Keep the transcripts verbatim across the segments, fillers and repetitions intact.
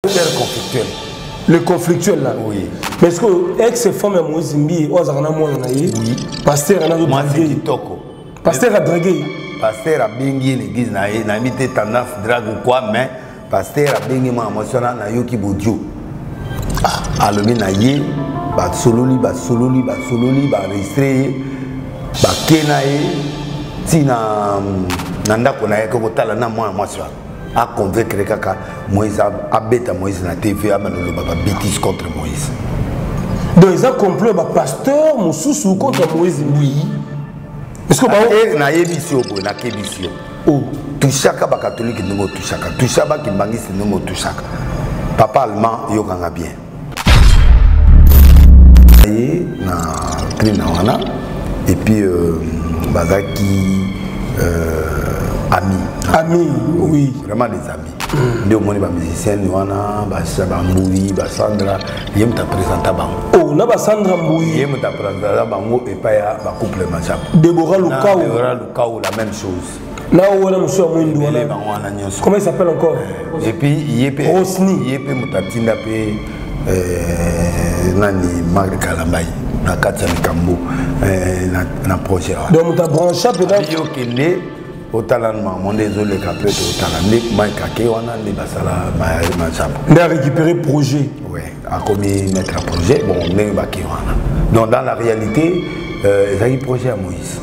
conflictuel. Le conflictuel là. Oui. Mais est-ce que ex-femme à Moïse Mbi, Ozarana Mouana, oui. Pasteur a Moi c'est Kitoko. Pasteur a dragué. Pasteur a bengi l'église na ye, na mité tendance drague ou quoi, mais pasteur a bengi moi émotionnel na yoki bodio. Ah, alobi na ye, ba sololi, ba sololi, ba sololi, ba registré, ba kena ye, ti na nanda kona ye ko tala na moi émotionnel. A convaincre kaka Moïse a bêta Moïse na T V a manolo baba bêtise contre Moïse. Donc ils ont complot ba pasteur Moussou contre Moïse Mbi. Est-ce que ba na yebisio bo na kebisio. Oh, tout chaka ba catholique ndongo tout chaka. Tout chaka ki bangisi ndongo tout chaka. Papa allemand yo kanga bien. Et na trina wana et puis euh, bazaki euh, amis. Amis, oui. Vraiment des amis. Ndio moni ba musiciens wana ba Mbui, ba Sandra, yem ta présenta bango. Oh, na ba Sandra Mbui. Yem ta présenta bango et pas ya ba couple Majab. Deborah Lukao. Deborah Lukao la même chose. Là où on a monsieur Mwindu wana. Comment il s'appelle encore? Et puis yepe Rosny. Yepe mutatinda pe euh nani Magre Kalambai na Katia Kambo euh na na projet. Donc ta branche peut-être yo kende au talent mon désolé qu'après au talent nek mai kake wana ndi basala ma ma chap. On a récupéré projet. Oui, a commis mettre un projet bon nek baki wana. Donc dans la réalité euh il y a un projet à Moïse.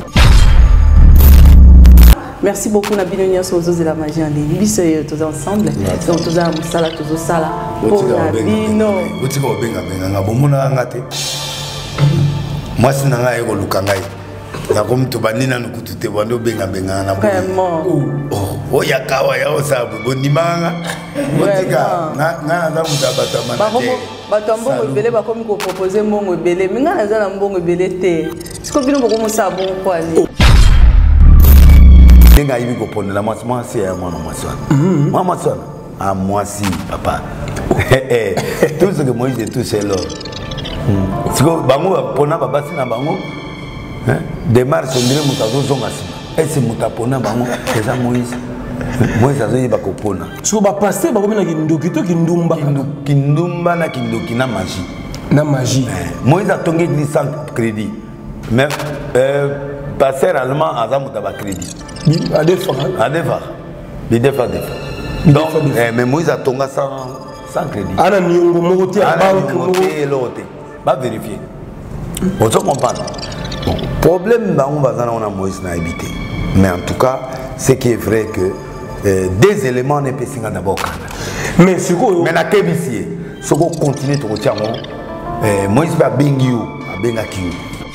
Merci beaucoup Nabino sur de la magie en ligne. Bis tous ensemble. Donc tous ensemble sala tous sala. Pour Nabino. Otika obenga benga ngabomona ngate. Moi sinanga eko lukangai. Na comme to banina nukutute bando benga benga na bo. Vraiment. Oh, ya kawa ya osabu bonimanga. Otika na na na mutabata mana. Ba komo batambo ebele ba komi ko proposer mbongo ebele. Minga na za na mbongo ebele te. Siko bino boko musa bon kwa ni. Denga yibi ko pona la moi moi c'est moi moi ça. Moi moi ça. Ah moi si papa. Eh tout ce que moi j'ai tout c'est là. Siko bango pona baba sina bango. Hein? Démarche on dirait mutazo zonga sima. Et c'est mutapona bango eza Moïse. Moïse azoyi ba ko pona. Siko ba passer ba komina kindoki to kindumba. Kindumba na kindoki na magie. Na magie. Moïse a tongué ni sans crédit. Mais euh passer allemand a zamuta ba crédit. À deux fois. À deux fois. Il défend des fois. Donc, eh, mais Moïse a tombé sans, sans crédit. Ana nyongo mokote à banque mokote l'autre. Va vérifier. On se comprend. Bon, problème bah on va dans on a Moïse n'a habité. Mais en tout cas, ce qui est vrai que euh, des éléments n'est pas singa d'abord. Mais ce que mais la kebisier, ce qu'on continue de retirer euh, Moïse va bingiu, a bengakiu.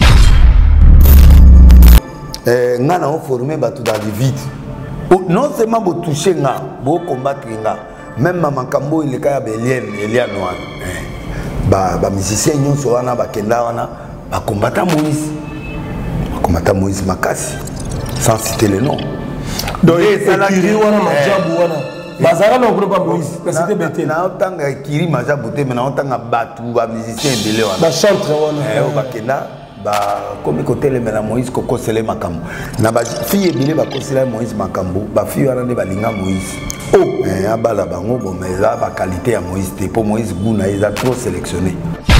Euh, ngana on formé batu dans le vide. Non seulement vous toucher nga, vous combattre nga, même maman Kambo il est kaya belien, Elian noir. Ba ba musicien nyon so wana ba kenda wana, ba combattre Moïse. Ba combattre Moïse makasi sans citer le nom. Donc Kiri wana majabu wana. Bazara non pas Moïse, mais c'était bête. Na otanga Kiri majabu te mais na otanga batu ba musicien belé wana. Ba chantre wana. Eh ba kenda ba comme côté le mena Moïse koko sele makambo na ba fille ebele ba kosela Moïse makambo ba fille wana ne balinga Moïse oh eh abala bango bon mais ça ba qualité ya Moïse te pour Moïse buna ils a trop sélectionné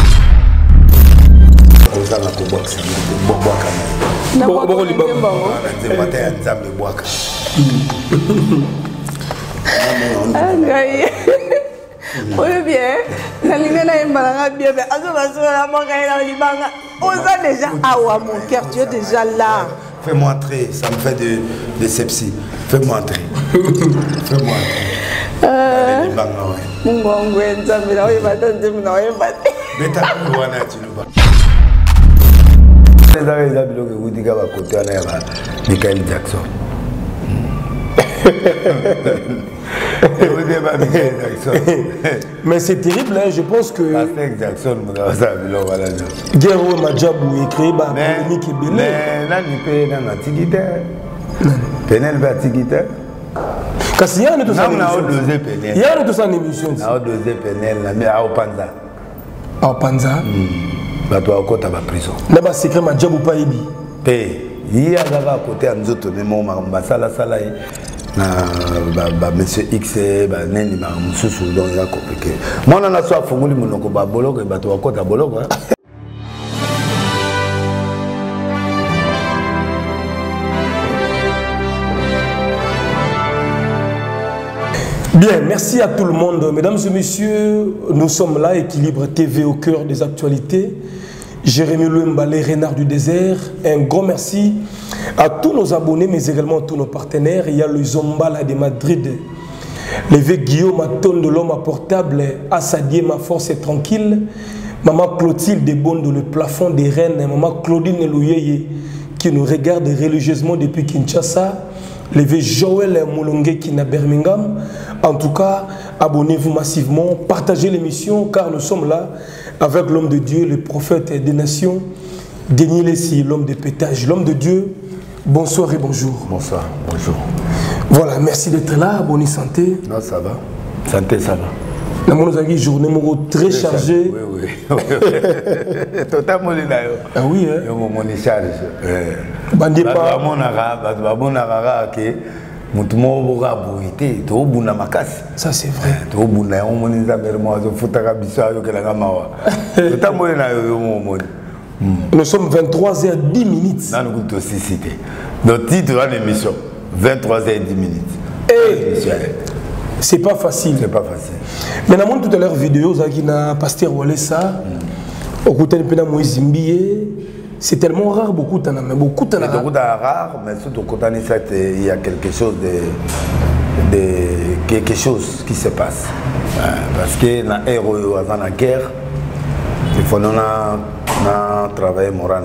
oza na ko box bo boaka na bo bo li bango na nzemba ya nzambe boaka ngai oui bien nalinga na imbalanga bien mais azo basura manga ina libanga oza déjà awa mon cœur tu es déjà là. Fais-moi entrer, ça me fait de de sepsis. Fais-moi entrer. Fais-moi entrer. Euh Mungu nzambe na wewe batande mna wewe bate. Beta wana tuluba. Les amis là bilo que vous dites ba côté ana ya Michael Jackson. Mais c'est terrible, hein, je pense que. Jackson, Guerrero Majabou écrit par polémique et belé. Mais là, il peut y avoir un tigité. Penel va tigité. Parce qu'il y a une autre émission. Il y a une autre émission. Il y a une autre Penel, mais à Opanza. À Opanza. Bah, toi, au côté de la prison. Là-bas, c'est que Majabou Païbi. Il y a là-bas à côté de nous, mais mon sala sala. monsieur X neni mosusu donc eza compliqué mwana na so afungoli monoko baboloko bato bakota boloko. Bien, merci à tout le monde. Mesdames et messieurs, nous sommes là, Équilibre T V au cœur des actualités. Jérémy Louembalé, Renard du désert. Un grand merci à tous nos abonnés, mais également à tous nos partenaires. Il y a le Zombala de Madrid, Lévé Guillaume Aton de l'homme à portable, Assadie, ma force est tranquille. Maman Clotilde de Bondo, le plafond des reines. Maman Claudine Louyeye, qui nous regarde religieusement depuis Kinshasa. Lévé Joël Moulongue qui est à Birmingham. En tout cas, abonnez-vous massivement, partagez l'émission car nous sommes là avec l'homme de Dieu, le prophète des nations, Denis Lessi, l'homme de pétage, l'homme de Dieu. Bonsoir et bonjour. Bonsoir, bonjour. Voilà, merci d'être là, bonne santé. Non, ça va. Santé, ça va. La monnaie journée très chargée. Oui, oui. Totalement Ah oui, hein. Mon charge. Bandé pas. Ça c'est vrai. Nous sommes vingt-trois heures dix minutes. Notre titre de l'émission, vingt-trois heures dix minutes. C'est pas facile. C'est pas facile. Mais dans tout à l'heure vidéo, na pasteur Walesa, au côté de Moïse Mbié, c'est tellement rare beaucoup de mais beaucoup de rare, mais surtout quand il y a quelque chose de, de quelque chose qui se passe. Parce que dans héros avant la guerre, il faut nous na travailler moral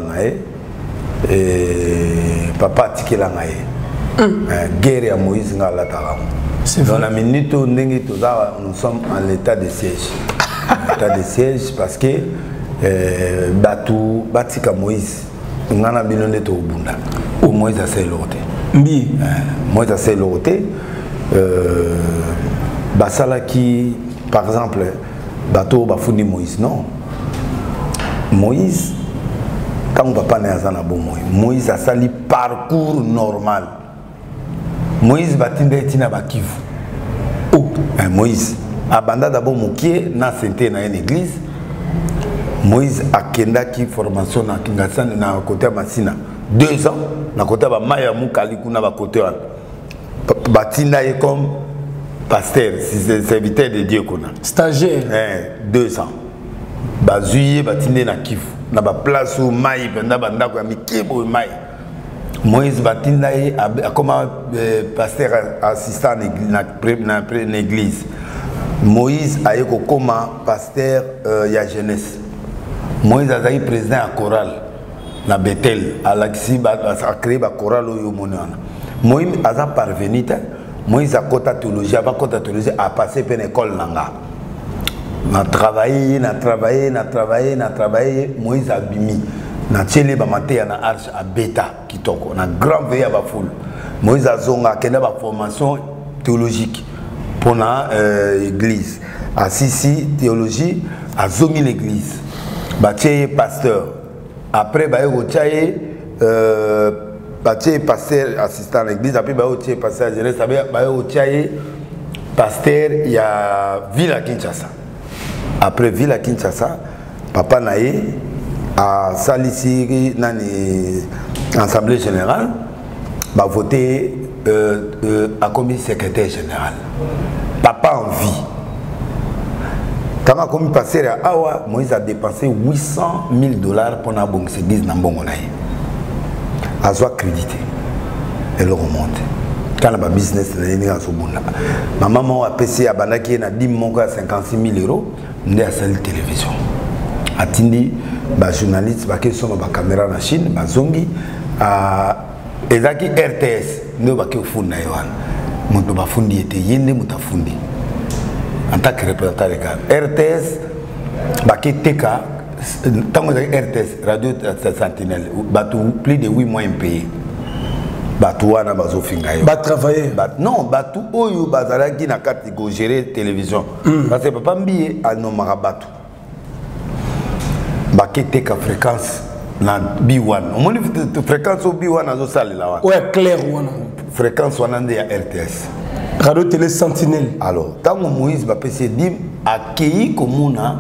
et papa tiki la guerre à Moïse na la taram. Dans la minute où nous sommes en état de siège. État de siège parce que euh, Batou, Batika Moïse, on a bien de au Bunda. Ou Moïse a fait l'autre. Oui. Moïse a fait l'autre. Basala qui, par exemple, Bateau Bafouni Moïse, non. Moïse, quand on ne va pas naître dans bon Moïse, Moïse a sali parcours normal. Moïse Batinda etina bakivu. Oh, Moïse abanda d'abord mokie na senté na une église. Moïse a kenda qui formation na Kingassan na côté Massina. Deux ans na côté ba Maya Mukali kuna ba côté Batinda est comme pasteur, c'est serviteur de Dieu kuna. Stagiaire. Eh, deux ans. Bazuye Batinde na Kivu. Na ba place où Maï penda banda ko mikebo Maï. Moïse Batinda a comme pasteur assistant dans l'église. Moïse a été comme pasteur de la jeunesse. Moïse a été président à chorale na Bethel. A créé la chorale au Yomoniana. Moïse a parvenu. Moïse a côté théologie, a côté théologie, a passé par l'école nanga. On a travaillé, on a travaillé, on a travaillé, on a travaillé. Moïse a bimi. Na tchele ba maté na arche à bêta qui toko na grand veille à ba foule. Moïse a zonga kenda ba formation théologique pour la euh, église. À Sissi théologie à zongi l'église. Ba tcheye pasteur. Après ba yo tcheye euh ba tcheye pasteur assistant à l'église après ba yo tcheye pasteur jeunesse ba yo tcheye pasteur il y a Villa Kinshasa. Après Villa Kinshasa papa naé à Salissi, dans l'Assemblée générale, va voter euh, euh, à commis secrétaire général. Papa en vie. Quand a commis passer à Awa, Moïse a dépensé huit cent mille dollars pour la bonne église dans Bongonaï. A soit crédité. Elle remonte. Quand la business est dans ma maman a payé à Banaki à dix à cinquante-six mille euros, on a salle télévision. Atindi ba journaliste ba qui sont ba caméra na Chine ba zongi a ezaki R T S ndo ba ki funda yohan muto ba fundi ete yende mutafundi en tant que représentant légal R T S ba ki teka tango R T S radio Sentinelle ba plus de huit mois impayé ba tuana ba zo finga yo ba travailler ba non ba tu oyo bazalaki na catégorie gérer télévision parce que papa mbié a no marabatu bakete ka fréquence na B un. On moni fréquence au B un azo sali la wa. Ouais clair wana. fréquence wana nde ya R T S. Radio Télé Sentinelle. Alors, tant que Moïse va passer dim accueilli comme on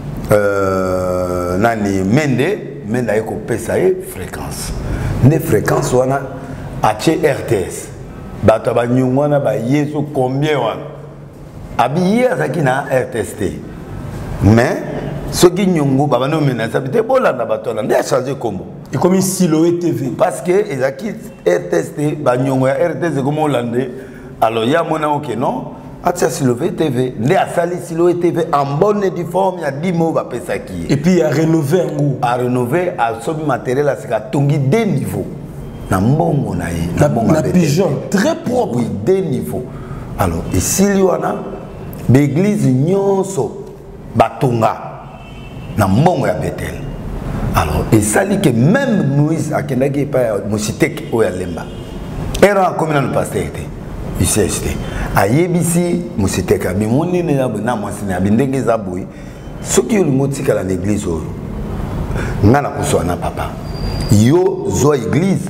euh nani mende mende ay ko pesa e fréquence. Ne fréquence wana a R T S. Bato ba nyongwana ba yeso combien wana. Abi azaki na R T S T. Mais ce qui nyongo ba no mena ça peut bolanda bato na nde a changer combo. Et comme Siloé T V. Parce que ezaki R T S T ba nyongo ya R T S comme Hollande. Alors il y a mon ok non. Atia Siloé T V, né à Sali Siloé T V en bonne et due forme, il y a dix mots à penser qui. Et puis il y a rénové un goût. À rénover, à sobi matériel à ce qu'a tongi deux niveaux. Na mbongo na yi. Na bongo na pigeon très propre. Oui, deux niveaux. Alors ici il y a l'église nyonso batonga na mbongo ya Bethel. Alors et ça dit que même Moïse a kendaki pa Mositek o ya lemba. Era comme dans le pasteur était. Ici acheté. Ayebisi Mositek abi moni na na mwasi na bindenge za boy. Soki yo motika la l'église o. Ngana kuswana papa. Yo zo église.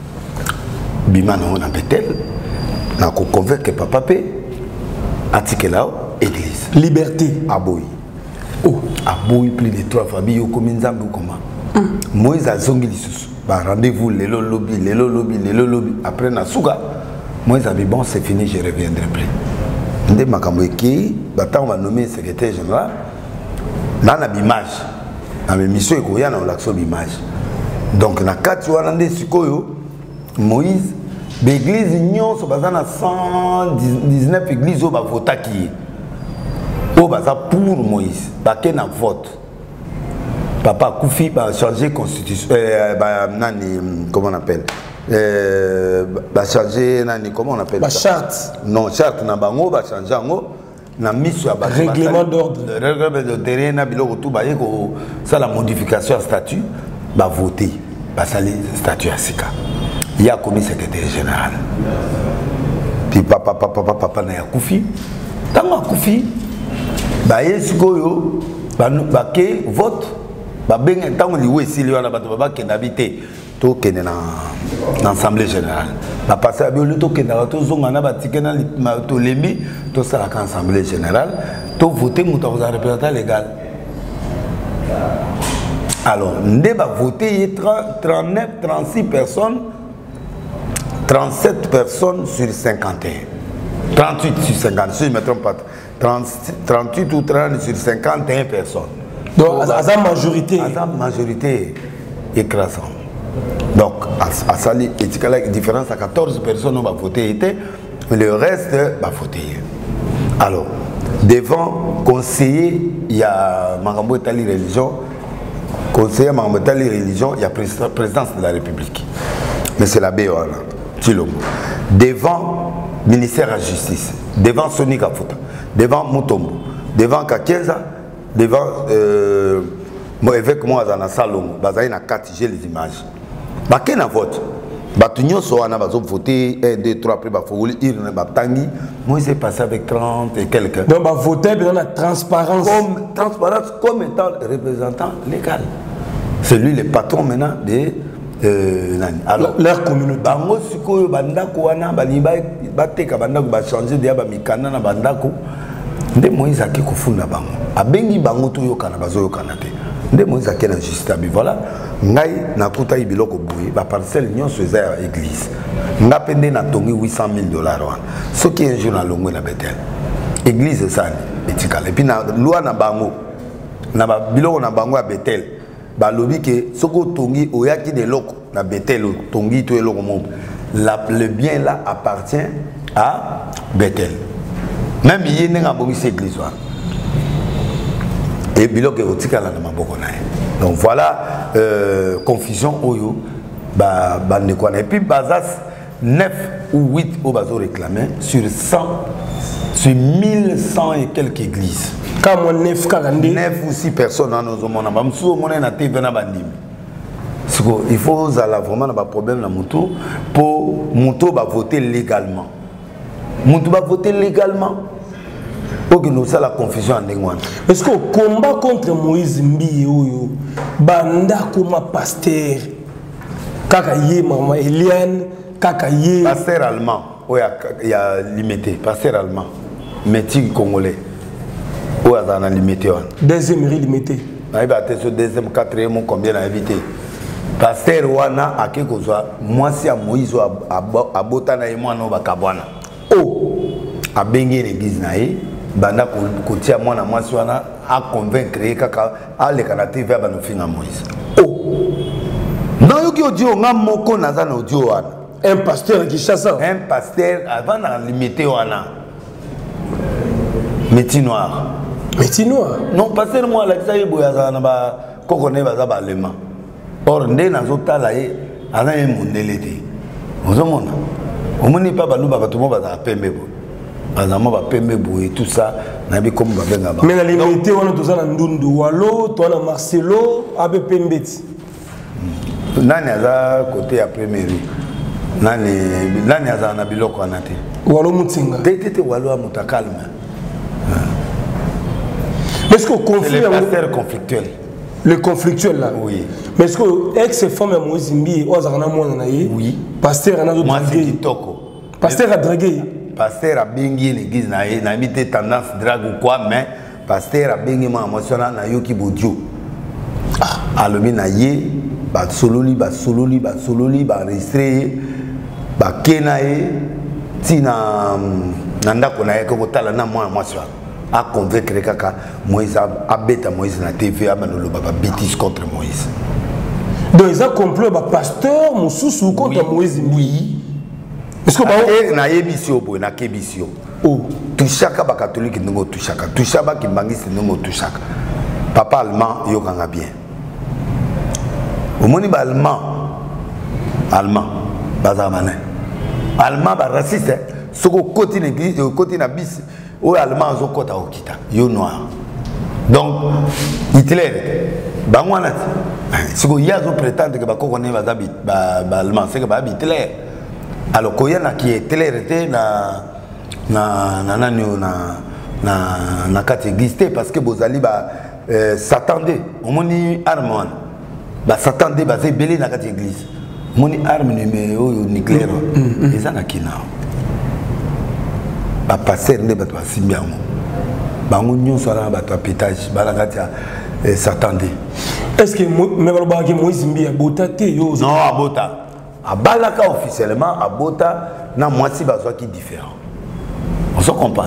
Bimana on a Bethel. Na ko convaincre papa pe atikela église. Liberté. Aboy. Oh, aboy plus de trois familles yo comme nzambe comment. Moïse a zongi lisusu. Ba rendez-vous lelo lobby, lelo lobby, lelo lobby après na suga. Moi, je dis bon, c'est fini, je ne reviendrai plus. Ndé makambo eki, batan va nommer secrétaire général. Dans la image, dans mes missions ekoya na l'action d'image. Donc na kati wana ndé sikoyo Moïse, l'église nyonso baza na cent dix-neuf églises o ba votaki. O baza pour Moïse, ba ke na vote. Papa Koufi va changer constitution euh, bah, nani, comment on appelle euh, bah, changer nani, comment on appelle bah, ça charte non charte na bango va changer ngo na mission ya règlement d'ordre règlement de terrain na biloko tout ba yeko ça la modification statut va voter ba sali statut ya sika il y a commis secrétaire général puis papa papa papa papa na ya Koufi tango Koufi ba yeskoyo ba ba ke vote ba benga tango liwe sili wana bato ba kenda bité to kende na l'assemblée générale ba passer abio to kenda to zonga na batike na to lembi to sala ka assemblée générale to voter muta ko représentant légal alors ndé ba voter trente-neuf trente-six personnes trente-sept personnes sur cinquante et un trente-huit sur cinquante si je ne me trompe pas trente-huit ou trente sur cinquante et un personnes. Donc, à la majorité. À la majorité écrasante. Donc, à ça, il y a une différence à quatorze personnes qui ont voté, le reste va voter. Alors, devant conseiller, il y a Marambo Tali Religion, conseiller Marambo Tali Religion, il y a présidence de la République. Mais c'est la B O A, Tilom. Devant ministère de la Justice, devant Sony Kafuta, devant Mutombo, devant Kakenza, devant euh, moi avec moi dans la salon bazai na quatre j'ai les images ba kena vote ba tunyo so wana bazo voter un deux trois après ba fogoli ir na ba tangi moi c'est passé avec trente et quelques donc ba voter dans la transparence comme transparence comme étant représentant légal c'est lui le patron maintenant de euh, alors leur communauté bango sikoyo bandako wana bali ba teka bandako ba changer de ba mikana na bandako nde Moïse a kofunda bango abengi bango to yokana bazo yokana te nde Moïse a kena justice abi voilà ngai nakuta ibiloko boye ba parcelle nyonso eza ya église nga pende na tongi huit cent mille dollars wana soki un jour na longo na Bethel église sani etikala et puis na loi na bango na ba biloko na bango ya Bethel ba lobi ke soko tongi oyaki de loko na Bethel tongi to eloko mo le bien là appartient à Bethel. Même il y a un bon église. Et bilok est aussi calme dans ma boca. Donc voilà, euh, confusion oyo, bah bah ne quoi. Et puis basas neuf ou huit au bateau réclamé sur cent, sur mille cent et quelques églises. Comme on neuf calendé. Neuf ou six personnes dans nos hommes. Bah monsieur mon na T V na bandim. Il faut avoir vraiment un problème dans moto pour moto va voter légalement. Moto va voter légalement. Pour que nous ça la confusion en England. Est-ce que combat contre Moïse Mbi oyo banda comme pasteur kaka yé maman Eliane kakaye pasteur allemand il y a limité pasteur allemand métier congolais où a limité deuxième limité na ba te so deuxième quatrième combien a évité pasteur wana akekozwa mwasi ya Moïse abota na yemo no bakabwana oh abengi l'église na ye banda kotia mwana mwasi wana a convaincre kaka aleka na T V ba no finga Moïse oh na yoki audio nga moko naza na audio wana un pasteur qui chasse un pasteur avant na limité wana métier noir métier noir non pasteur moi la kisa yebo ya na ba kokone baza ba lema or nde nazotala ye ana ye mondele te ozomona omoni pa baluba bato mo baza pembe bo baza mo ba pembe bo et tout ça na bi comme ba benga ba mais na limité wana toza na ndundu walo to na Marcelo abe pembeti nani aza côté ya première nani nani aza na biloko wana te walo mutsinga te te te walo a mutakalma est-ce que conflit le pasteur conflictuel le conflictuel là oui mais est-ce que ex femme ya Moïse Mbi ozakana mwana na ye oui pasteur ana zo draguer kitoko pasteur a dragué pasteur a bengi l'église na ye na mité tendance drague ou quoi mais pasteur a bengi ma émotionnel na yoki bodio ah alobi na ye ba sololi ba sololi ba sololi ba enregistré ba kena ye tina na ndako na ye ko tala na mwana mwasi a convaincre kaka Moïse a bêta Moïse na T V a manolo baba bêtise contre Moïse donc ils ont complot ba pasteur mususu contre Moïse oui est-ce que ba na yebisio bo na kebisio oh tushaka ba catholique ndongo tushaka tushaba kimbangisi ndongo tushaka papa allemand yo kanga bien omoni ba allemand allemand bazamane allemand ba raciste soko côté l'église côté na bis o allemand zo kota okita yo noir donc Hitler bangwana siko yazo prétendre que ba kokone bazabi ba allemand c'est que ba Hitler alors koyana qui Hitler était na na na na na na catégorie parce que bozali ba s'attendait omoni arme ba s'attendait ba zebeli na catégorie moni arme numéro nucléaire eza na kina ba passer nde bato basimbi yango bango nyonso ala bato pétage balangati s'attendait est-ce que me balobaki Moïse Mbi abota te yo non abota abalaka officiellement abota na mwasi bazwa qui différent on se comprend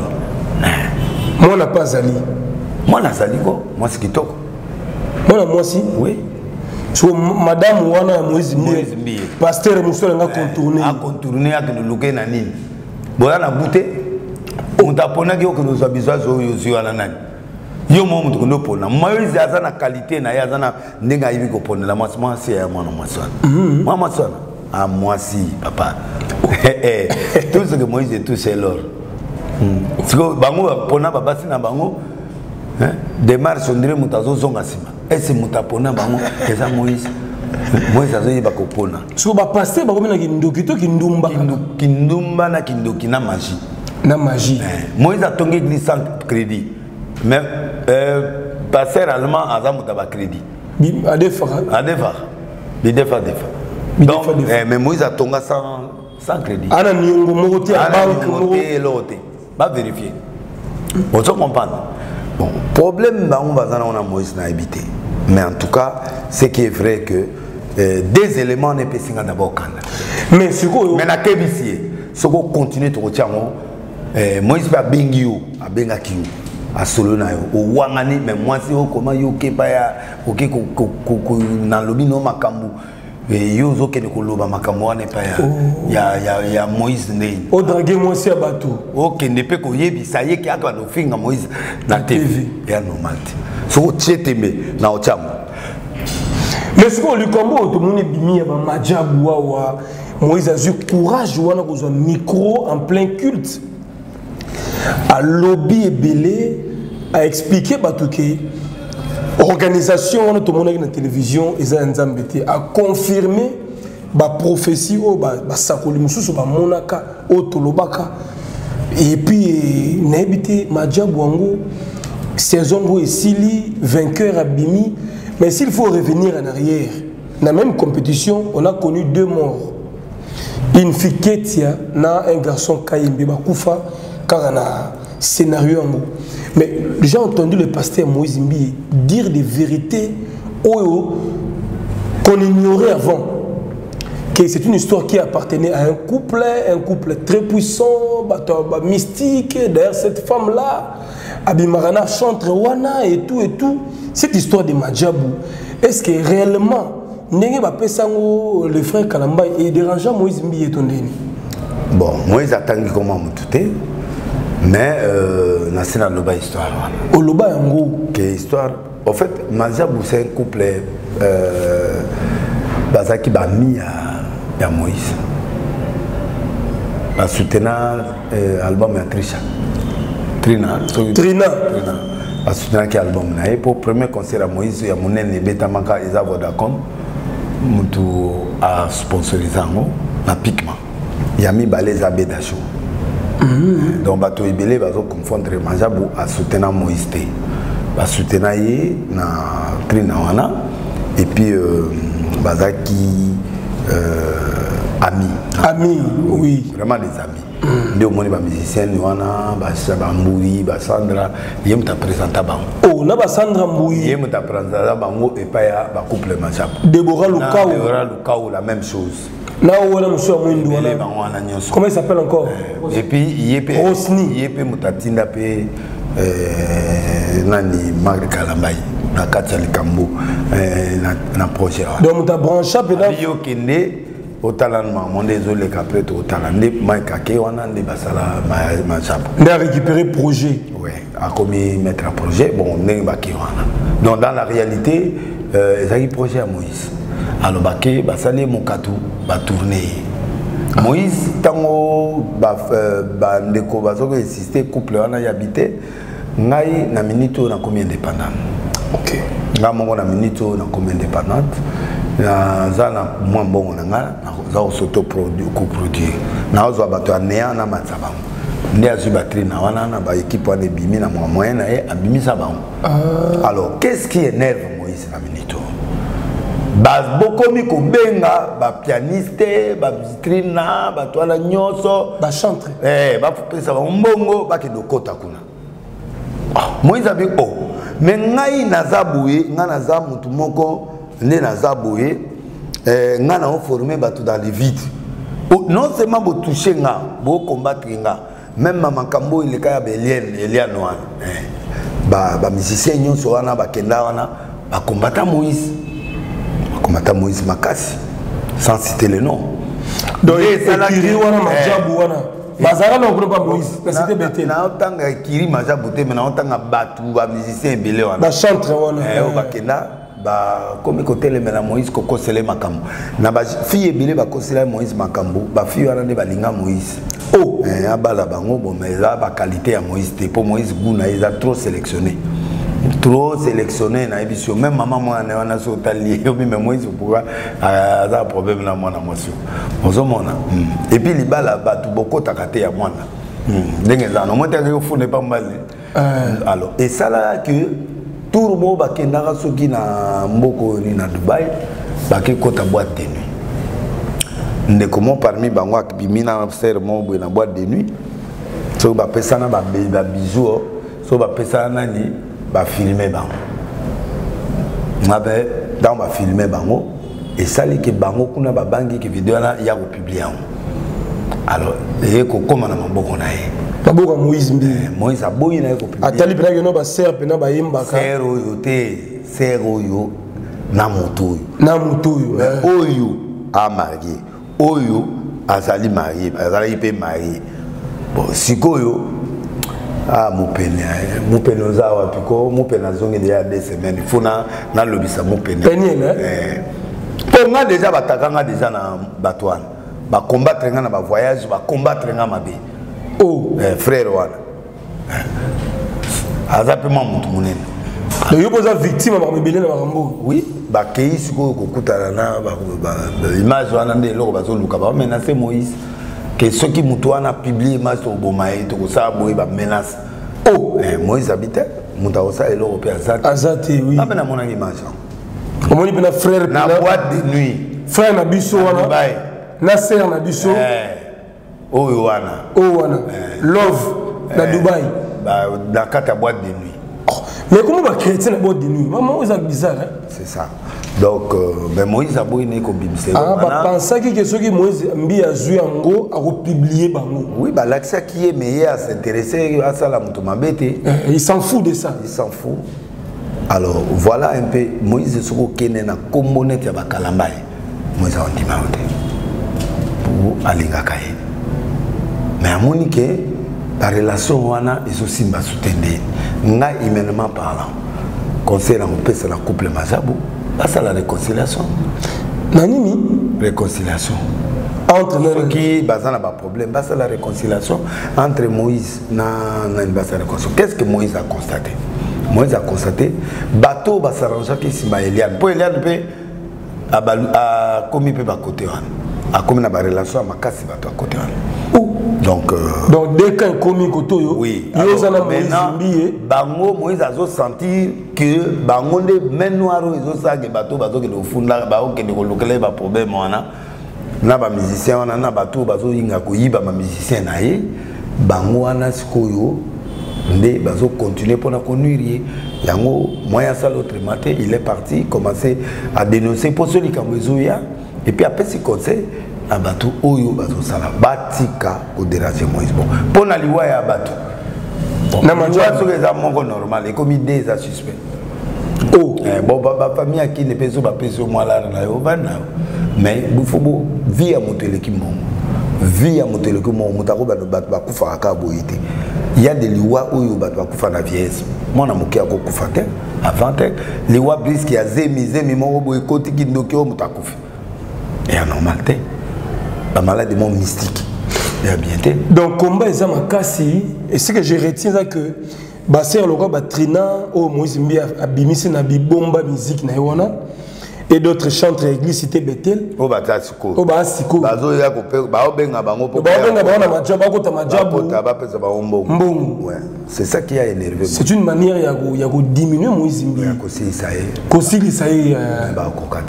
moi n'a pas ali moi na zali ko moi c'est kitoko moi na mwasi oui so madame wana Moïse Mbi pasteur musole nga contourner a contourner a que luke na nini bola na bouté on tapona ki okino za bizwazo yo zio ala nani yo mo mutu kondo pona Moïse aza na qualité na ya na ndenga yibi ko pona la mwasi mwasi ya mwana mwasi mwana mwasi a mwasi papa eh tout ce que Moïse tout c'est l'or siko bango pona babasi na bango hein démarche ondire mutazo zonga sima ese mutapona bango eza Moïse Moïse azo yiba ko pona so ba passer ba komena kindoki to kindumba kindumba na kindoki na magie na magie Moïse a tongi église sans crédit mais euh, pasteur allemand a zamuta ba crédit a defa a defa bi defa defa donc eh, mais Moïse a tonga sans sans crédit ana niongo moko a banque moko loté ba vérifier on se comprend bon problème ba on va dans Moïse na habité mais en tout cas ce qui est vrai que euh, des éléments ne peut singa d'abord kanda mais ce que mais na kebisi ce qu'on continue to tiango Eh, Moïse va bengi yo abenga ki yo asolo na yo o wangani mais moi si o koma yo kepa ya oke ko ko na lobi no makambu e yo zo kene ko loba makambu wana pa ya ya ya ya Moïse ne o draguer moi si abato o kende pe ko yebi sa ye ki aka no finga Moïse na T V ya normal so tietembe na ochamo mais ce qu'on lui combo tout monde bimi ba majabu wa Moïse a eu courage wana ko zo micro en plein culte à lobby et belé a expliqué batouké organisation on tout le monde na télévision et a confirmé ba prophétie au ba sakoli mususu ba monaka au tolobaka et puis na habité majabu wango saison go esili vainqueur abimi mais s'il faut revenir en arrière dans la même compétition on a connu deux morts une fille Ketia na un garçon Kayimbe Bakufa car na scénario en gros. Mais j'ai entendu le pasteur Moïse Mbi dire des vérités qu'on ignorait avant. Que c'est une histoire qui appartenait à un couple, un couple très puissant, mystique. D'ailleurs, cette femme-là, Abimarana chantre Wana et tout et tout. Cette histoire de Madjabou, est-ce que réellement, le frère Kalamba est dérangeant Moïse Mbi et ton bon, Moïse attend comment me touter. Mais euh, c'est une histoire. Au Loba, en gros. Quelle histoire? En fait, Madjabou, c'est un couple euh, qui a mis à Moïse. La soutenant l'album de Trisha. Trina. Trina. La soutenant qui album. Pour le premier concert à Moïse, il y a mon aîné Betamaka et Vodacom. Qui a sponsorisé un piquement. Il y a mis les abédations. Mm-hmm. Donc, bateau ibélé va confondre Madjabou à soutenant Moïse. Va soutenant yé na Trina wana et puis euh, bazaki euh, amis. Amis, oui. Vraiment des amis. Ndio moni ba musicien wana ba Mburi, ba Sandra, yé muta présenta bango. Oh, na ba Sandra Mburi. Yé muta présenta bango et pas ya ba couple Madjabou. Deborah Lukao. Deborah Lukao la même chose. Comment il s'appelle encore? Et puis il Rosny. Il mutatinda pe nani Marc Kalambaï na Katsali Kambo na projet. Donc muta brancha pe na yo kende au talent mon désolé qu'après au talent ne Mike Ake wana ne basala ma chap. On a récupéré projet. Oui, a commis mettre un projet bon ne baki wana. Donc dans la réalité euh il y a projet à Moïse. Alors baké basali mon katou ba tourner Moïse tango ba ba ndeko bazoko insister couple wana yabité ngai na minito na combien indépendant. OK. Nga mongo na minito na combien indépendante na zana moins bon na nga za auto produire coproduire na ozo bato anéa na matsaba ndi azu batterie na wana na ba équipe wana bimi na moyen na e abimisa bango. Alors qu'est-ce qui énerve Moïse na minito? Bas bokomi ko benga ba pianiste ba vitrina ba toala nyoso ba chantre eh ba pesa ba mbongo ba ke dokota kuna. Moïse abi oh mais ngai nazabuye nga naza mutu moko ne nazabuye eh nga na former ba tout dans les vides. Non seulement bo toucher nga bo combattre nga même maman Kambo il ka ya Belien Eliane wana eh ba ba musicien nyonso wana ba kenda wana ba combattre Moïse. Combattant Moïse Makassi, sans citer le nom. Donc, il y a Kiri wana Madjabou wana. Bazara na okuna pa Moïse, na cité Bethel. Na otanga Kiri Madjabou te, mais na otanga batu ba musicien ebele wana. Ba chantre wana. Eh o bakenda ba comme côté le mena Moïse koko sele makambo. Na ba fille ebele ba kosela Moïse makambo, ba fille wana ne balinga Moïse. Oh, eh abala bango bon mais là ba qualité ya Moïse te pour Moïse gouna ils a trop sélectionné. Trop sélectionné na émission même maman moi na wana so tali mais Moïse pourra a un problème na moi na motion ozomona et puis libala batu boko takate ya mwana ndenge za no mote ko fune pas mal alors et ça là que turbo ba kendaka soki na mboko ni na Dubaï ba ke kota boîte de nuit ndeko mo parmi bango akibimina na frère mo bo na boîte de nuit so ba pesa na ba bijou so ba pesa na ni ba filmer bango mabe dans ba filmer bango et ça li que bango kuna ba bangi que vidéo na ya ko publier alors et ko koma na maboko na ye maboko Moïse Mbi Moïse aboyi na ko publier atali pena yono ba ser pena ba yimba ka ser oyo te ser oyo na moto na moto oyo a marié oyo azali marié azali pe marié bon sikoyo ah mupene mupene ozawa piko mupene azongi déjà deux semaines il faut na na lobisa mupene penye eh pour nga déjà batakanga déjà na batwana ba combattre nga na ba voyage ba combattre nga mabe oh eh frère wana azape ma mutu munene le yo poza victime ba mebele na barambo oui ba kei siko ko kutana na ba image wana nde loko bazoluka ba menacer Moïse que ceux qui mutuana publié mas au bomaï to ça boy ba menace oh eh Moïse habitait mutaosa et l'européen azati azati oui ah ben mon image omoni pena frère na boîte de nuit frère na biso wana Dubaï Nasser na biso. Oh wana. Oh wana. Love na Dubaï. Bah dans quatre boîtes de nuit. Mais comment va chrétien na boîte de nuit? Maman c'est bizarre hein. C'est ça. Donc euh, ben Moïse a beau né comme bimse. Ah bah penser que ce que Moïse mbi a joué en gros a republier bango. Oui bah l'accès qui est meilleur à s'intéresser à ça la mutomabete. Il s'en fout de ça. Il s'en fout. Alors voilà un peu Moïse soko kene na kombonet ya bakalambaye. Moïse a dit maote. Pour alinga kaye. Mais à Monique la relation wana est aussi mba soutendre. Nga humainement parlant. Conseil en paix c'est la couple Mazabu. Là c'est la réconciliation. Nanini réconciliation. Entre ceux qui basent na ba problème, bah c'est la réconciliation entre Moïse na na une base réconciliation. Qu'est-ce que Moïse a constaté? Moïse a constaté bateau ba s'arranger qui simba Eliane. Pour Eliane peut a a commis peu ba côté wana. A commis na ba relation ma kasi bateau à côté wana. Donc euh, donc dès qu'un commis côté yo, oui. Yo za na Moïse mbié, bango Moïse a sentir que bango de men noiro ils ont ça que bateau bateau que le funda ba o que de kolokela ba problème wana. Na ba musicien wana na bateau bazo yinga ko yiba ba musicien na ye bango wana sikoyo nde bazo continuer pour na connuire yango moyen ça l'autre matin il est parti commencer à dénoncer pour celui qui a besoin et puis après ce conseil à bateau oyo bazo sala batika ko déranger Moïse bon pour na liwa ya bateau na manjoa sur les amants normal et comme idée ça suspect oh eh, bon ba famille qui ne peut pas passer au moins là na yo bana mais il faut vie à monter l'équipe vie à monter l'équipe mutako ba bato ba kufa ka boyité il y a des liwa oyo bato ba kufa na vieillesse moi na mokia ko kufa te avant te liwa bis qui a zemi zemi mo boy koti ki ndoki o mutako et anormal te la maladie mon mystique et bien te donc combat ça ma kasi et ce que je retiens c'est que baser le roi batrina o Moïse mbi abimisi na bibomba musique na yona et d'autres chantres église cité Bethel o batasiko o basiko bazo ya ko pe ba obenga bango po ba obenga bango na majabu ba kota majabu ba ba pesa ba ombo mbongo ouais c'est ça qui a énervé c'est une manière ya ko ya ko diminuer Moïse mbi ya ko si ça est ko si ça est ba ko kate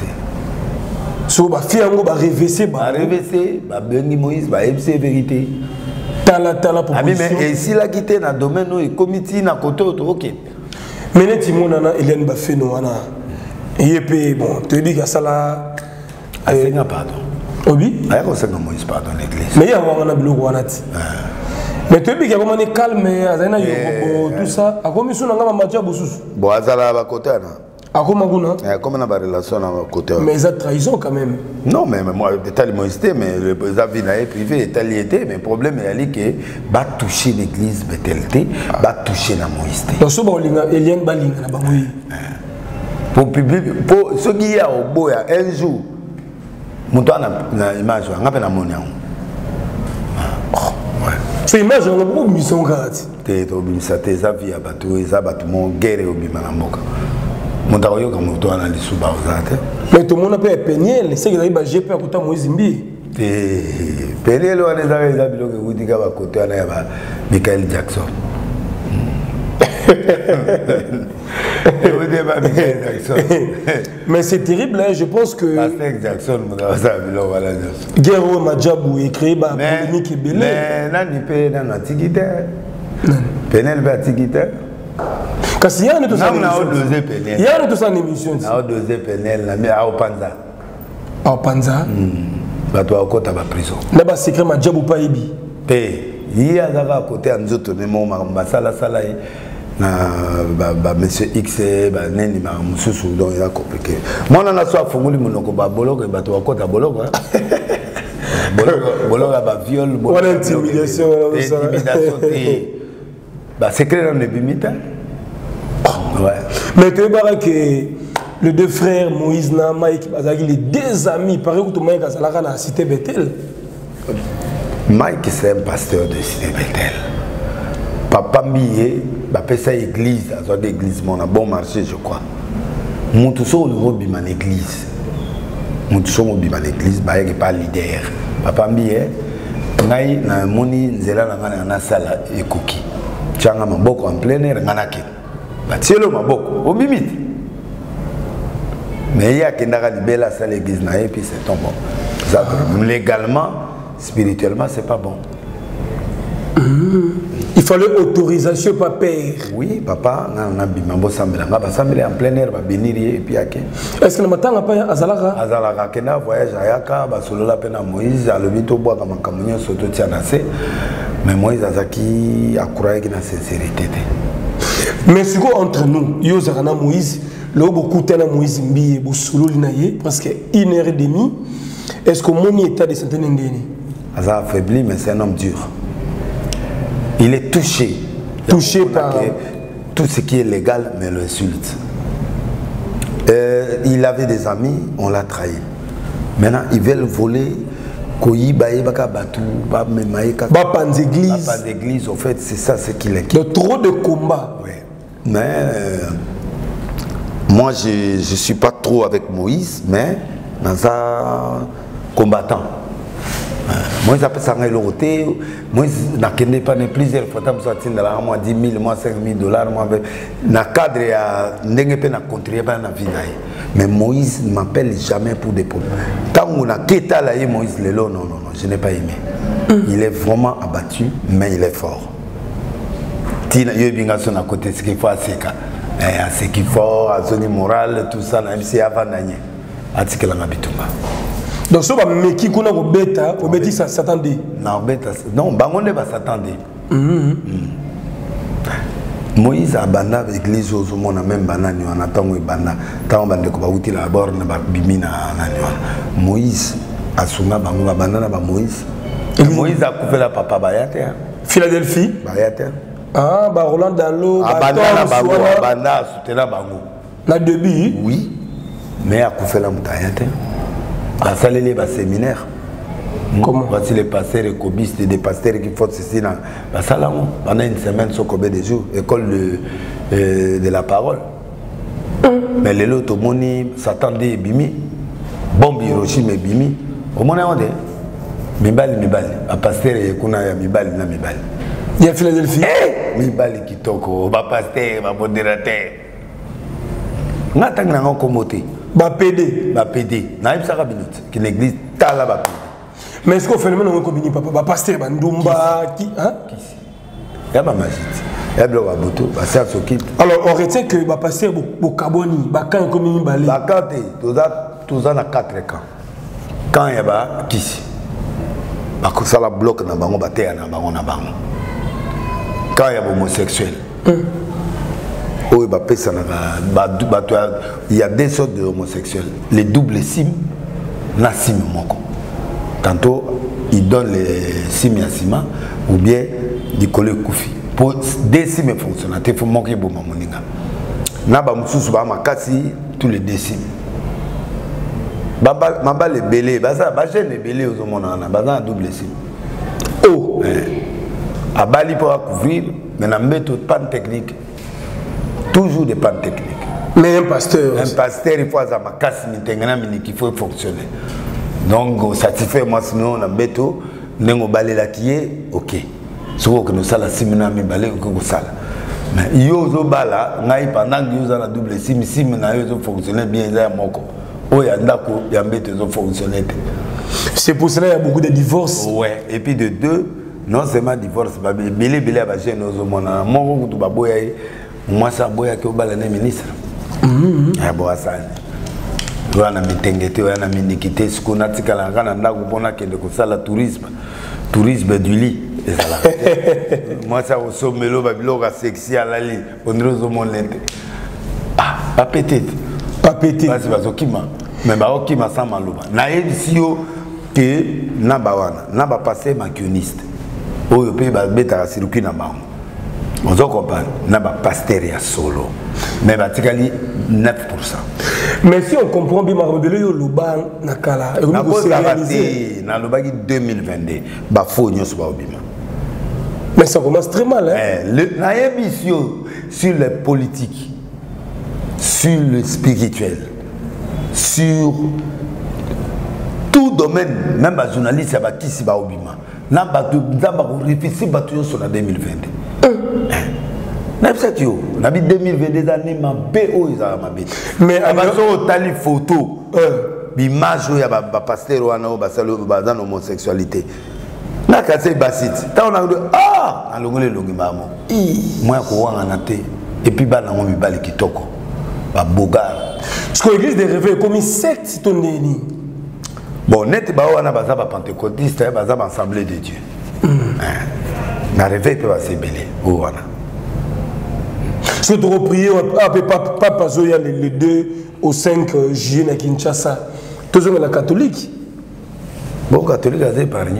so ba fi yango ba réverser ba réverser ba bengi Moïse ba ebse vérité tala tala pour mais et si la quitté na domaine no et comité na côté OK mais neti monana Hélène ba fait no wana et bon, tu dis que ça là. Seigneur pardon. Oui. Aïe, Seigneur Moïse pardon l'église. Mais il y a un blog wanati. Mais tu dis qu'il y a comment est calme, azana yo tout ça. A comment sont ngama macha bosusu. Bon azala ba côté na. A comment kuna? Eh comment na ba relation na côté. Mais ça trahison quand même. Non mais moi détail Moïse mais le avis na privé détail était mais problème est ali que ba toucher l'église Bethel ba toucher na Moïse. Donc so ba olinga Eliane balinga na bango. Pour public pour ceux qui a au boya un jour monto na image on appelle na monia c'est image on beaucoup mission grati te to bimisa te za via bato eza bato mon guerre obima na mboka monta oyo ka moto na lisuba ozate mais tout le monde peut Peniel c'est que il ba G P à côté Moïse mbi te Peniel on est avec za biloko kutika ba côté na ya ba Michael Jackson mais c'est terrible hein, je pense que Jackson Guerrero Majabu est créé par polémique et belé mais nani pe na antiquité Penel ba antiquité kasi ya ne to ça na dosé Penel ya ne to ça émission na dosé Penel na mais au Panza au Panza ba to akota ba prison na ba secret Majabu pa ebi te yi azaka côté nzoto ne mo ma sala sala na ba ba monsieur X ba neni ma mususu donc il a compliqué moi on a soit fongoli monoko ba boloko ba to akota boloko boloko boloko ba viol boloko intimidation intimidation ba secret dans les bimita ouais mais tu vois que les deux frères Moïse na Mike bazaki les deux amis pareil que tout Mike azalaka na cité Bethel. Mike c'est un pasteur de cité Bethel. Papa Mié, bah pesa église, à soit d'église, mon a bon marché je crois. Mon tout ça on robi man église. Mon tout ça on robi man église, bah il est pas leader. Papa Mié, ngai na moni nzela na ngana na sala ekoki. Changa maboko en plein air ngana ke. Bah tielo maboko, obimite. Mais il y a qui n'a libéré la salle l'église et puis c'est tombé. Légalement, spirituellement, c'est pas bon. Mmh. Il fallait autorisation par père. Oui, papa, on a bimambo sambela, on va sambler en plein air, on va bénir et puis ok. Est-ce que le matin on a pas azalaka? Azalaka, kena voyage ayaka, ba solo la pena Moïse, a le vito bois comme un camion soto tianase, mais Moïse azaki a croire qu'il a sincérité. Mais ce qu'on entre nous, yo zakana Moïse, le beaucoup tena Moïse mbi bo solo linaye presque une heure et demie. Est-ce que mon état de santé n'endeni? Aza affaibli, mais c'est un homme dur. Il est touché. Touché par tout ce qui est légal, mais l'insulte. Euh, il avait des amis, on l'a trahi. Maintenant, ils veulent voler. Église, au fait, c'est ça ce qui l'inquiète. De trop de combats. Oui. Mais euh, moi, je ne suis pas trop avec Moïse, mais dans un combattant. Moi, j'appelle ça un loté. Moi, je n'ai pas plusieurs fois, je moi dix mille, moi cinq mille dollars. Moi, dans le cadre, je n'ai pas contribué à la vie. Mais Moïse ne m'appelle jamais pour des problèmes. Quand on a quitté Moïse, non, non, non, je n'ai pas aimé. Il est vraiment abattu, mais il est fort. Tina, il y a à côté ce qu'il faut à Seka. Ce qu'il faut, à zone morale, tout ça, même si avant d'année. Article en habitumba. Donc, si on a qui qu'on a au bêta, au bêta, ça s'attendait. Non, bêta, non, on ne va s'attendre. Moïse a banda l'église aux hommes, même banane, on attend que banda, tant on bande que va utile à bord, na bimina na Moïse a souma bango banana ba Moïse. Moïse a coupé la papa bayate. Philadelphie. Bayate. Ah, ba Roland Dalo. A banana bango, banda soutenir bango. Na début. Oui. Mais a coupé la moutayate. A salé les séminaires. Comment? Voici les pasteurs et cobistes, des pasteurs qui font ceci dans la salle. Pendant une semaine, sur combien de jours, école de, euh, de la parole. Mm. Mais les autres, tout le monde s'attendait à Bimi. Bombe Hiroshima et Bimi. Au monde, on dit Mibali, Mibali. Un pasteur et Kuna Mibali, na Mibali. Il y a Philadelphie. Mibali qui toko, un pasteur, un modérateur. On a tant de commoté. Ba P D. Ba P D. Na ibsa kabinot. Qui l'église tala ba P D. Mais est-ce qu'on fait le même comme papa, papa, pasteur, Bandumba, qui, hein? Il y a ma magie. Il y a ma boto, ma sœur s'occupe. Alors, on retient que le pasteur, au Kaboni, Bakan, comme il balai. Bakan, tous en a quatre camps. Quand il y a qui? Parce que ça la bloque dans le bango, na bango, na bango. Quand il y a homosexuel. Il y a deux sortes de homosexuels. Les doubles sims, la sim moko. Tantôt, ils donnent les sims à Sima ou bien du collègue Koufi. Pour des sims fonctionnent, il faut manquer de moninga. Naba moussous ba makasi tous les deux sims. Baba maba les belés, baza ba gêne les belés aux hommes na baza double sim. Oh, à Bali pour couvrir, mais na méthode panne technique. Toujours des pannes techniques. Mais un pasteur. Un pasteur il faut avoir makasi mitengana mini qui faut fonctionner. Donc, satisfait moi sinon on a béto, n'engo balé la qui est ok. Souvent que nous ça la simina mi balé que nous ça. Mais yozo bala, ngai pendant que yozo la double sim sim na yozo fonctionner bien ça moko. Oh ya ndako ya mbete zo fonctionner. C'est pour cela qu'il y a beaucoup de divorces. Ouais, et puis de deux, non seulement divorce, bah belé belé ba jeune ozo mona, moko to ba boya, moi ça boya que bala na ministre. Mhm. Ah bo asani. Wana mitengete wana minikite sikuna tikala ngana ndaku pona kende kusala tourisme tourisme du lit ezala moi ça au somelo ba biloka sexy ala li ondrozo monete ah pas peut-être pas peut-être parce que bazokima mais ba okima sans maloba na edisio que na ba wana na ba passer macuniste oyo pe ba beta circuit na bango on comprend na ba pasteur ya solo mais batikali neuf pour cent. Mais si on comprend bien, ma rebelle yo loba nakala. Na cause raté na lobaki deux mille vingt-deux, ba fo nyos ba obima. Mais ça commence très mal hein. Eh, le na émission sur le politique, sur le spirituel, sur tout domaine, même les journalistes ça va qui si ba obima. Na ba tu za ba réfléchir ba tu sur la deux mille vingt-deux. N'absat yo, nabi deux mille vingt-deux années ma B O ils a ma bête. Mais abazo tali photo, l'image où y a ba pasteur ou ana ba salo ba dans l'homosexualité. Na kase basit. Ta on a dit ah, na longole longi mamo. Moi ko wanga na te et puis ba na mo mibali kitoko. Ba bogar. Parce que l'église des réveils comme une secte ton neni. Bon, net ba wana baza ba pentecôtiste, baza ba assemblée de Dieu. Na réveil peut va se belé. Oh wana. Je te reprier Papa Zoya le deux au cinq juillet à Kinshasa. Tous la catholique. Bon, catholique a épargné.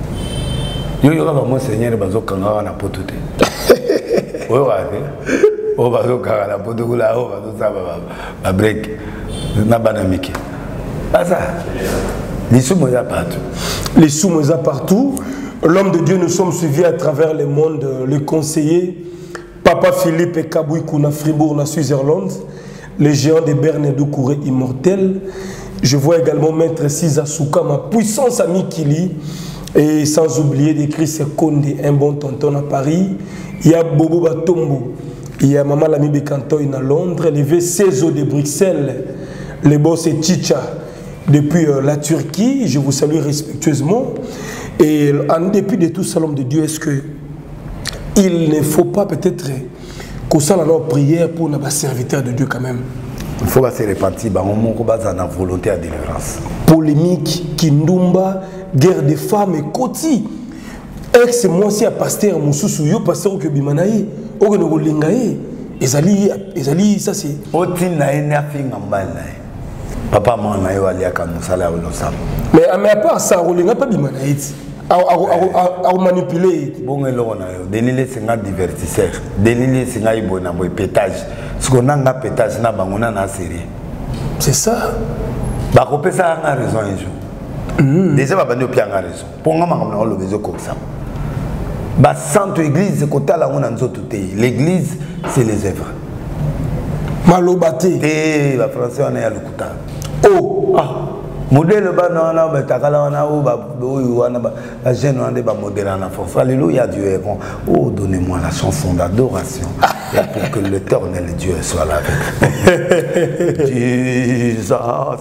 Yo yo va mon Seigneur bazo kanga na potote. Oui ouais. O bazo kanga na potote la o bazo ça ba break. Na banamiki. Pas ça. Les sous moza partout. Les sous moza partout. L'homme de Dieu, nous sommes suivis à travers le monde, le conseiller Papa Philippe et Kabouikouna Fribourg, la Suisse-Irlande, les géants de Berne Doucouré immortel. Je vois également Maître Siza Souka, ma puissance amie Kili, et sans oublier des Chris Kondé, un bon tonton à Paris. Il y a Bobo Batombo, il y a Maman Lami Bekantoy à Londres, les V seize de Bruxelles, les boss et Chicha depuis euh, la Turquie. Je vous salue respectueusement. Et en dépit de tout ça, l'homme de Dieu, est-ce que il ne faut pas peut-être qu'on s'en aille en prière pour nos serviteurs de Dieu quand même? Il faut se répartir, on a une volonté à délivrance. Polémique, Kindumba, guerre des femmes et Koti. Ex moi si à pasteur Moussou yo pasteur que bimanaï, au que lingaï, ezali ezali ça c'est. Oti na ina finga mbala. Papa moi na yo alia ka musala olosam. Mais mais à part ça, on linga pas bimanaï. À manipuler. Bon, et là, on a dénilé, c'est un divertisseur. Dénilé, c'est un bon pétage. Ce qu'on a un pétage, c'est un série. C'est ça. Bah, on peut ça a raison un jour. Déjà, on a raison. Pour moi, on a le besoin comme ça. Bah, centre église, c'est côté là où on a tout. L'église, c'est les œuvres. Malobaté. Et la français, on est à l'écoute. Oh! Ah! Modèle bana na ba takala na o ba o wana ba la jeune on ba modèle en force. Alléluia Dieu est bon. Oh donnez-moi la chanson d'adoration et pour que l'Éternel Dieu soit là avec. Jesus.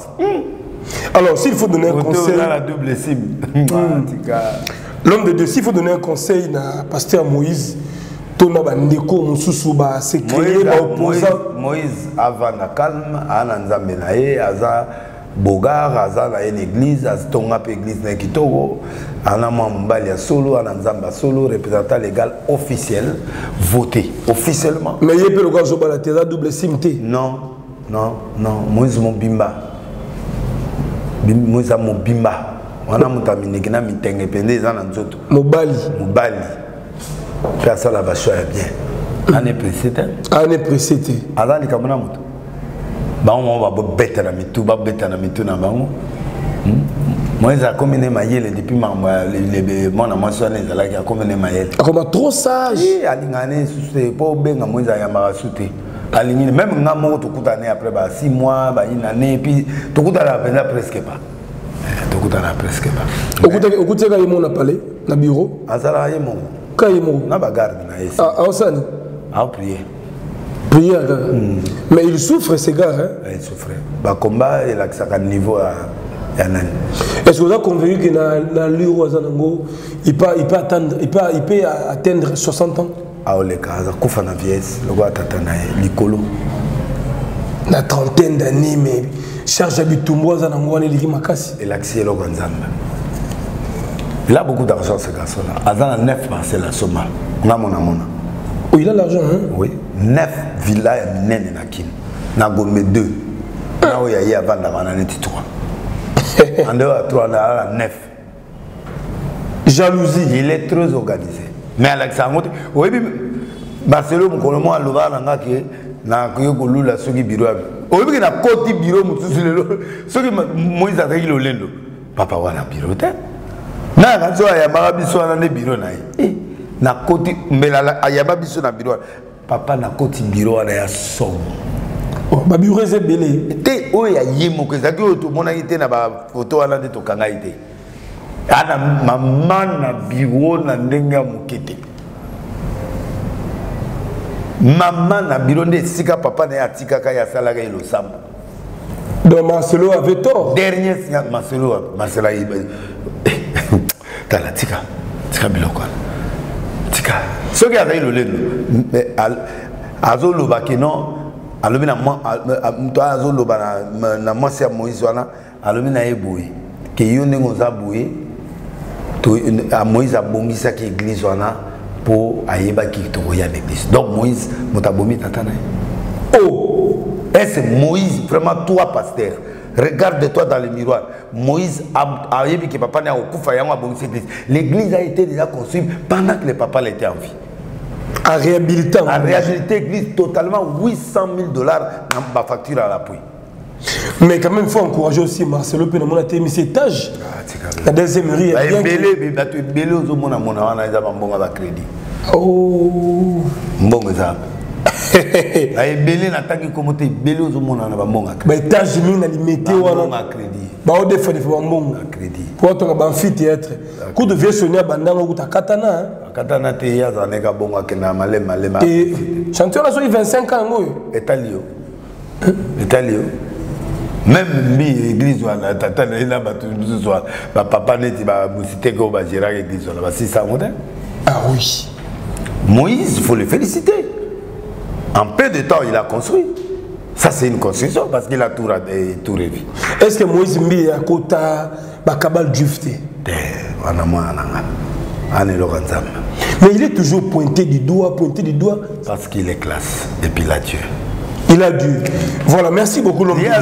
Alors s'il faut donner un conseil la double cible. L'homme de Dieu, s'il faut donner un conseil à pasteur Moïse, tona bandeko mususu ba se créer ba opposant Moïse avant na calme ana nzambe na ye aza Bogar, Aza na une église, Aztonga pe église na Kitoko, Anama Mbali solo, Ananzamba solo, représentant légal officiel, voté officiellement. Mais il y a peu le gars sur la terre double simté. Non, non, non, Moïse mon bimba. Moïse mon bimba. On a mon terminé qui n'a mis tenge pendé dans nzoto. Mobali. Mobali. Personne la vache est bien. Année précédente. Année précédente. Aza ni kamona moto. Bah on va bêter na mitou, va bêter na mitou na bango. Moi j'ai comme né maïel depuis ma les mon mentionné là qui a comme né maïel. Comme trop sage. Eh alingane c'est pas benga moi j'ai yamba souté. Alingine même ngamo to kutane après ba six mois ba une année puis to kutana pendant presque pas. To kutana presque pas. Okuta okuta ka yemo na palais na bureau. Azala yemo. Ka yemo Na ba garde na esi. Ah osani. A prier. Prière. Mm. Mais il souffre ces gars. Hein? Il souffre. Bah combat il a ça niveau à Yanan. Est-ce que vous avez convaincu que dans l'euro il peut il peut attendre il peut il peut atteindre soixante ans? Ah le cas ça kufa na vieillesse le gars tatana likolo. Na trentaine d'années mais charge habitumbo za na ngwana liki makasi. Il a accès le Nzamba. Il a beaucoup d'argent ce garçon là. Azana neuf parcelles à Soma. Na mona mona. Oh, il a l'argent, hein? Oui. Neuf villas à Nene Nakin. Nagomé deux. Là où il y a avant d'avoir un trois. En dehors à trois, on a neuf. Jalousie. Il est très organisé. Mais Alexandre, oui, Barcelone, mon collègue, à l'Ovar, on a qui na kuyoko la soki bureau. Oui, mais na côté bureau, mutu sur le soki Moïse a dit le lendo. Papa wana bureau te. Na quand ça ya marabiso na ne bureau na. Na côté mbela ayaba biso na bureau papa na côté bureau na ya som oh ba bureau c'est belé te o ya yemo que ça que to mona ite na ba photo ala de to kanga ite ana mama na bureau na ndenga mukete Maman na bironde sika papa na atika ka ya salaga ilo samba. Donc Marcelo avait tort. Dernier signal Marcelo Marcelo Tala tika tika biloko. Tika. Ce qui a fait le leno azolo bakino alobi na mo to azolo ba na mo sia Moïse wana alobi na eboui ke yone ngoza boui to a Moïse abongisa ki église wana pour ayeba ki to ya l'église. Donc Moïse motabomi tatana. Oh, et c'est Moïse vraiment toi pasteur. Regarde-toi dans le miroir. Moïse a yebi que papa n'a okufa yango abongisa église. L'église a été déjà construite pendant que le papa était en vie. À réhabiliter. À réhabiliter l'église totalement huit cent mille dollars dans ma facture à l'appui. Mais quand même, il faut encourager aussi Marcelo Penamon à terminer cet étage. La deuxième rue est bien. Belé, belé, belé, aux hommes, on a mon bon à crédit. Oh. Bon, ça. Aïe, belé, n'attaque comme tu belé aux hommes, on a bon à crédit. Mais étage mine à limiter ou à crédit. Bah, au défaut, il faut un bon crédit. Pour ton amphithéâtre. Coup de vieux sonner à Bandana ou à Katana. Katana, tu es à Nega bon à Kena, Malé, Malé, Malé. Et chanteur a eu vingt-cinq ans. Italio. Italio. Même mi église wana tata na ina batu mususu ba papa neti ba musité ko ba gérer église wana ba six cents modèles. Ah oui. Moïse, il faut le féliciter. En peu de temps, il a construit. Ça c'est une construction parce qu'il a tout tout révi. Est-ce que Moïse mbi à kota ba kabal dufté? Wana mwana nga. Ane lokanzam. Mais il est toujours pointé du doigt, pointé du doigt parce qu'il est classe et puis il a Dieu. Il a dû. Voilà, merci beaucoup l'homme. Il y a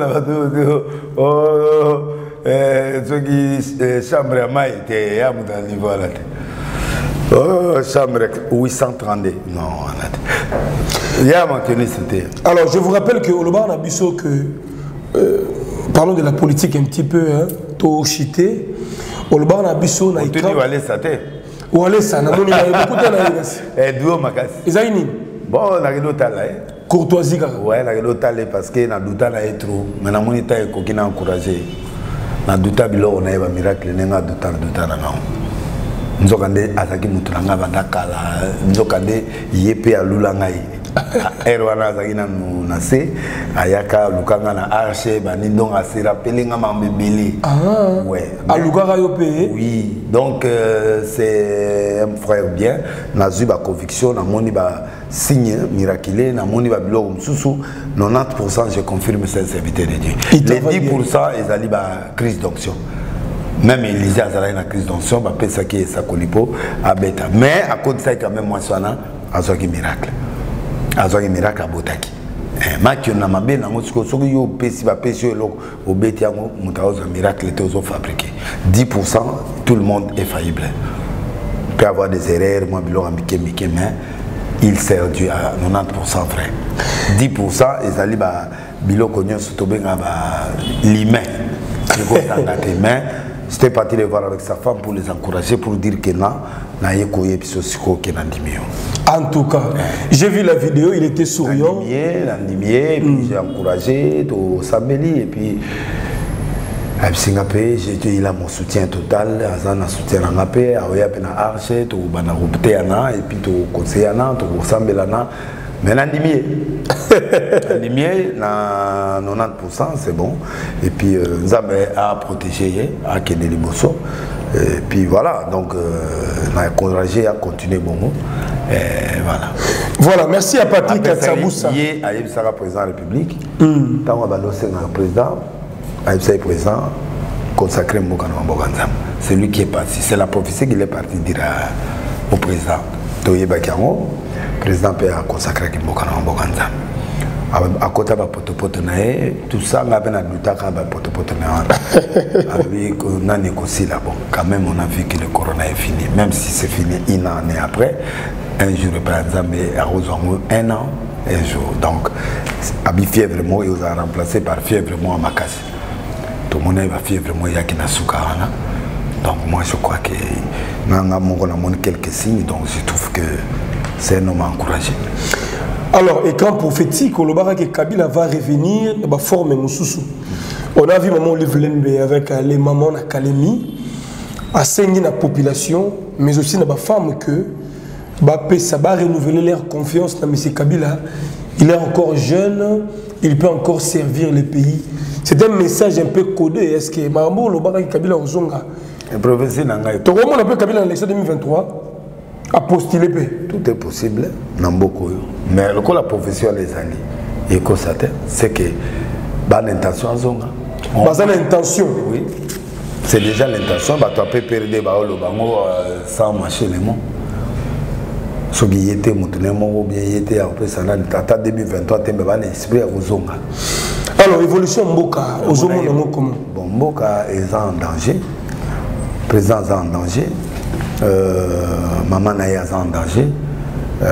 ceux qui chambre à maille était à mon niveau là. Oh, chambre huit cent trente-deux. Non, il y a maintenu c'était. Alors, je vous rappelle que Oloba Nabiso que euh, parlons de la politique un petit peu hein, to chité. Oloba Nabiso na ikra. Tu vas aller ça te. Ou aller ça na moni na beaucoup de na yasi. Eh duo makasi. Izaini. Bon, na kido tala eh. Courtoisie. Ouais, na kido tala parce que na douta na trop. Mais na moni ta ko kina encourager. Na douta bilo na eba miracle nenga douta douta na ngao. Nzokande azaki mutu nga bandakala nzokande yepe alula ngai. Erwana azaki na nase ayaka lukanga na arche bani donc asira pelinga mambebele. Ah ouais. Alugara yo pe. Oui, donc euh, c'est un frère bien, na zuba conviction na moni ba signe miraculé na moni ba biloko msusu quatre-vingt-dix pour cent je confirme c'est un serviteur de Dieu. Les dix pour cent ezali ba crise d'onction. Même Élisée a une crise d'onction, bah peut ça qui est sa colipo à bêta. Mais à cause de ça quand même moi sana a un miracle. A un miracle à Botaki. Ma qui on a ma bien na mosiko soki yo pesi ba pesi yo au bêta ngo mutaoza miracle était aux fabriqué. dix pour cent tout le monde est faillible. Peut avoir des erreurs moi bilo amike mike mais il sert Dieu à quatre-vingt-dix pour cent frère. dix pour cent ils allaient ba bilo konyo soto benga ba l'humain. Mais j'étais parti les voir avec sa femme pour les encourager, pour dire que non, en tout cas, j'ai vu la vidéo, il était souriant. Et puis j'ai encouragé au Sambeli et puis il a mon soutien total, il a un soutien en paix, il a un arche, il a un et puis il conseil, il a un Sambelana. Mais l'andimier, l'andimier, quatre-vingt-dix pour cent c'est bon. Et puis, nous avons à protéger, à Kédé Liboso. Et puis voilà, donc, on a encouragé à continuer bon mot. Et voilà. Voilà, merci à Patrick Katsaboussa. Il y a un président de la République. Quand on va lancer un président, un président consacré à c'est lui qui est parti. C'est la prophétie qu'il est parti dire au président. Toye Bakamo. Le président peut consacrer à Mboka na Mboka nzambe. À côté de potopoto nae, tout ça on a bien adouta ka ba potopoto na. Avec on a négocié là bon. Quand même on a vu que le corona est fini, même si c'est fini une année après. Un jour le président a rejoint un an un jour. Donc abi fièvre mo il a remplacé par fièvre mo à Makasi. Tout le monde va fièvre mo yaki na sukarana. Donc moi je crois que nanga mongo na mon quelques signes donc je trouve que c'est un homme encouragé. Alors, écran prophétique, on a que Kabila va revenir dans la forme Moussoussou. On a vu maman Livlembe avec les mamans à Kalemi, à saigner la population, mais aussi dans la femme que ça va renouveler leur confiance dans M. Kabila. Il est encore jeune, il peut encore servir le pays. C'est un message un peu codé. Est-ce que Marambo Lobaka Kabila Ozonga? Le professeur Nangaï. Tu vois, on appelle Kabila en élection deux mille vingt-trois à postuler. Tout est possible, Namboko. Mais le coup la profession les alliés, et c'est que bonne intention à Zonga. Bonne intention. Oui. C'est déjà l'intention. Bah, tu peux perdre des baolos sans marcher les mots. Ce qui était ou bien était après ça, en deux mille vingt-trois, tu as un esprit à Zonga. Alors, évolution Mboka, Ozomo Nango comment? Bon, Mboka est en danger. Président est en danger. Euh, Maman Naya est en danger. Euh,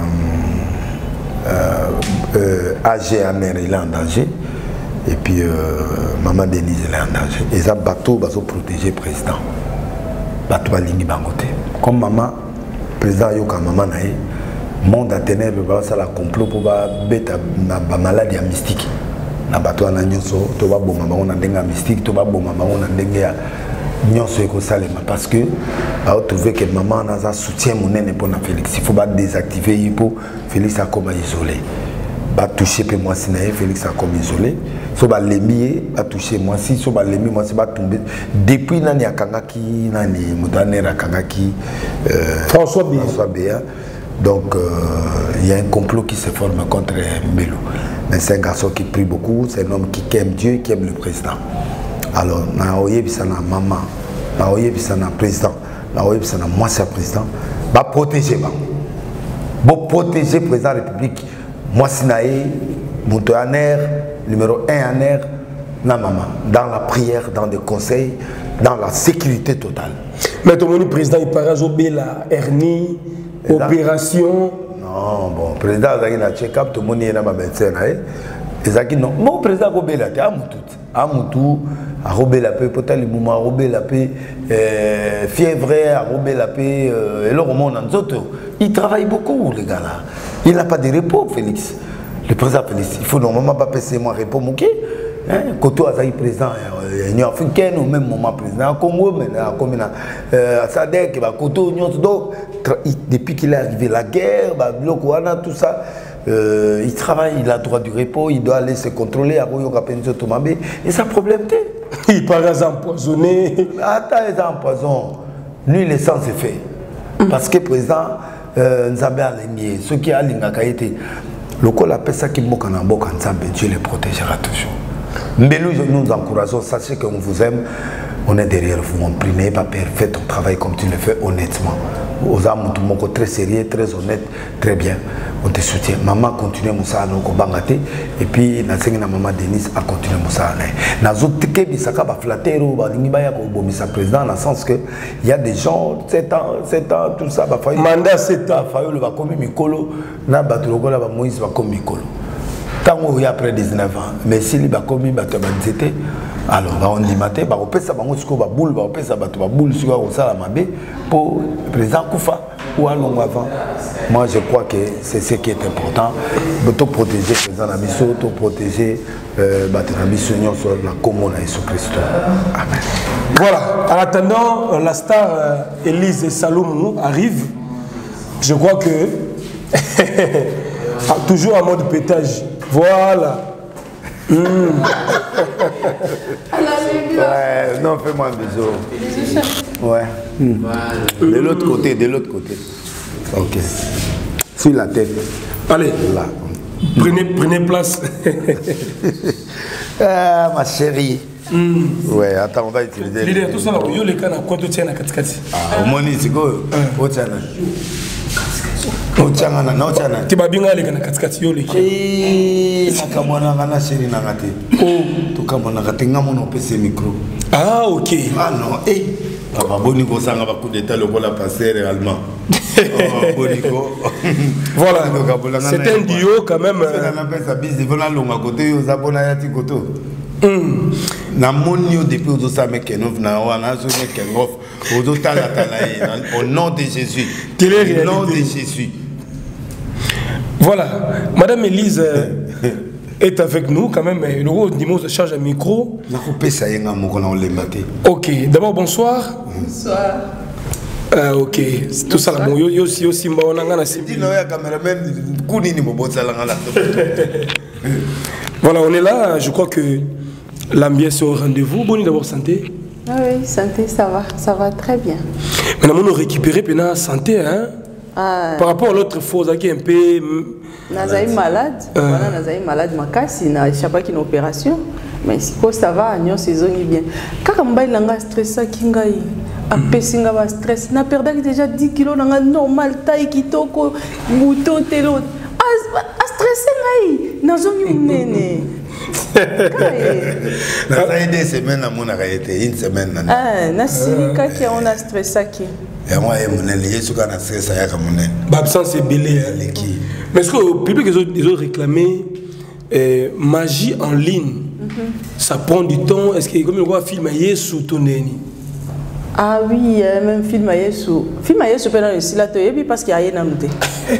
euh, euh, A G Amer il est en danger. Et puis, euh, Maman Denise elle est en danger. Et ça, bateau va protéger le président. Bateau va l'ingui bangote. Comme Maman, président Yoka Maman Naya, monde à ténèbres, ça la complot pour bête la maladie mystique. Na bateau à Nanyonso, tu vas bon maman on a dengue mystique, tu vas bon maman on a dengue nyonso eko salema parce que a trouvé que maman a un soutien mon nene pour Félix. Il faut pas désactiver pour Félix a comme isolé. Ba toucher pe moi si naé Félix a comme isolé. So ba lemier a toucher moi si so ba lemier moi si ba tomber depuis nani akangaki nani mutane rakangaki François Béa. François Béa. Donc il euh, y a un complot qui se forme contre Mbelo. Mais c'est un garçon qui prie beaucoup, c'est un homme qui aime Dieu et qui aime le président. Alors, naoye bisana maman, naoye bisana président, naoye bisana moi c'est président, va protéger ba. Va protéger le président de la République. Moi c'est naé, mon aner, numéro un en air, na maman, dans la prière, dans des conseils, dans la sécurité totale. Mais ton président il paraît obéir la hernie, opération. Non, bon, le président a check-up, tout le monde est dans ma médecin. Et non, mon président a robé la paix, à Moutout. À Moutou, a robé la paix, peut-être le moment, a robé la paix, fièvre, a robé la paix, et là, au monde, il travaille beaucoup, les gars là. Il n'a pas de repos, Félix. Le président Félix, il faut normalement pas passer mon repos, mon Koto Azaï président, l'Union africaine, au même moment président, Congo, maintenant, comme à Sadek, Koto, donc, depuis qu'il est arrivé la guerre, tout ça, euh, il travaille, il a droit du repos, il doit aller se contrôler à Royoka Penzo Tomabé, et ça problème t'es. Il paraît empoisonné. Attends, il est empoisonné. Lui, il est sans effet. Parce que le président, Nzambe a l'ingé, ceux qui a l'ingé, le col appelle ça qui moque en amboque, Dieu les protégera toujours. Mais nous, nous encourageons, sachez qu'on vous aime, on est derrière vous, on prie, n'ayez pas peur, fais ton travail comme tu le fais honnêtement. Aux âmes, tout le monde très sérieux, très honnête, très bien, on te soutient. Maman continue Moussa Anoko Bangate, et puis na maman Denise a continué Moussa Anaï. Na zotike bisaka ba flatero, ba lingibaya ko bomisa président, dans le sens que il y a des gens, sept ans, sept ans, tout ça, ba failli. Mandat sept ans. Failli le ba komi mikolo, na batuloko la ba Moïse ba komi mikolo. Tant qu'il y a après dix-neuf ans, mais si les commis étaient, alors on dit matin, on peut ça, on peut boule, on peut ça, on boule sur la mabé pour le président Koufa ou à long avant. Moi je crois que c'est ce qui est important, de protéger le président Nabiso, de protéger Nabiso sur la commune à Jésus-Christ. Amen. Voilà, en attendant, la star Élise Salomon arrive. Je crois que toujours en mode pétage. Voilà. Mmh. Ouais, non, fais-moi un bisou. Ouais. Mmh. De l'autre côté, de l'autre côté. Ok. Sur la tête. Allez. Là. Prenez, prenez place. Ah, ma chérie. Mmh. Ouais, attends, on va utiliser. Leader, tout ça, là, yo, les cannes, quoi, tu tiens à Katikati. Ah, au moins, c'est quoi? Au Tchana. Au Tchana, non, Tchana. Tu vas bien aller à Katikati, yo, les cannes. Eh, nakamwana ngana chérie nangate. Oh, to kamona katenga mono pese micro. Ah, ok. Ah non, eh. Papa Boniko sanga ba coup d'état le la passer réellement. Oh, Boniko. Voilà. C'est un duo quand même. On appelle ça bis devant la longue à côté yo zabona yati koto. Na monio depuis aux ça mec no na wana so mec ngof aux tala tala au nom de Jésus. Au nom de Jésus. Voilà, Madame Élise est avec nous quand même. Le gros dimanche de charge à micro. Ok, d'abord bonsoir. Bonsoir. Ah, ok. C'est tout ça là. Bon, yo aussi aussi on a gagné. Dis non, il y a caméraman. Kounini mobosa langala. Voilà, on est là. Je crois que l'ambiance est au rendez-vous. Bonne d'abord santé. Ah oui, santé, ça va, ça va très bien. Maintenant, on a récupéré la santé, hein. Ah, par rapport à l'autre fois, qui est un peu. Nazaï malade. Euh. Voilà, Nazaï malade, ma casse, il n'a échappé qu'une opération. Mais si ça va, nous saison bien. Quand on baille langa stressa kingai, après singa va stress, n'a perdu déjà dix kilos dans la normal taille qui toko mouton telo. A stressé ngai, nazomi mene. Ça a été une semaine à mon arrêté, une semaine. Ah, nasirika qui on a stressé qui. Et moi, je me suis dit que je suis stressé. L'absence est belée. Mais est-ce que le public ils ont réclamé euh, magie en ligne? Mm-hmm. Ça prend du temps. Est-ce que comme le roi film est sous ton nez? Ah oui, même film à Yesu. Film à Yesu pendant le silat et puis parce qu'il y a rien à noter.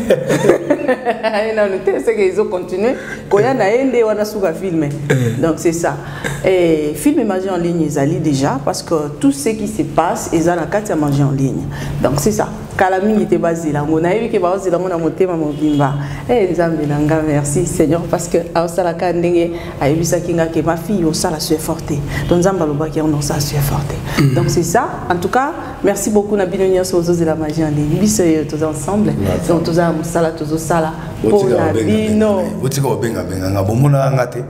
Rien à noter, c'est qu'ils ont continué. Quand il y a un ende, on a souvent filmé. Donc c'est ça. Et film et magie en ligne, ils allaient déjà parce que tout ce qui se passe, ils ont la carte à magie en ligne. Donc c'est ça. Kalami était basé là. On a vu que basé là, on a monté ma mobimba. Et Nzambelanga, merci Seigneur parce que à Osala Kandenge, à Ebisa Kinga que ma fille Osala se forte. Donc Nzambaloba qui on ça se forte. Donc c'est ça. En tout cas, merci beaucoup Nabinonia sur de la magie en ligne. Bis tous ensemble. Donc tous à Osala tous Osala. Pour Nabino. Otika obenga benga ngabomona ngate.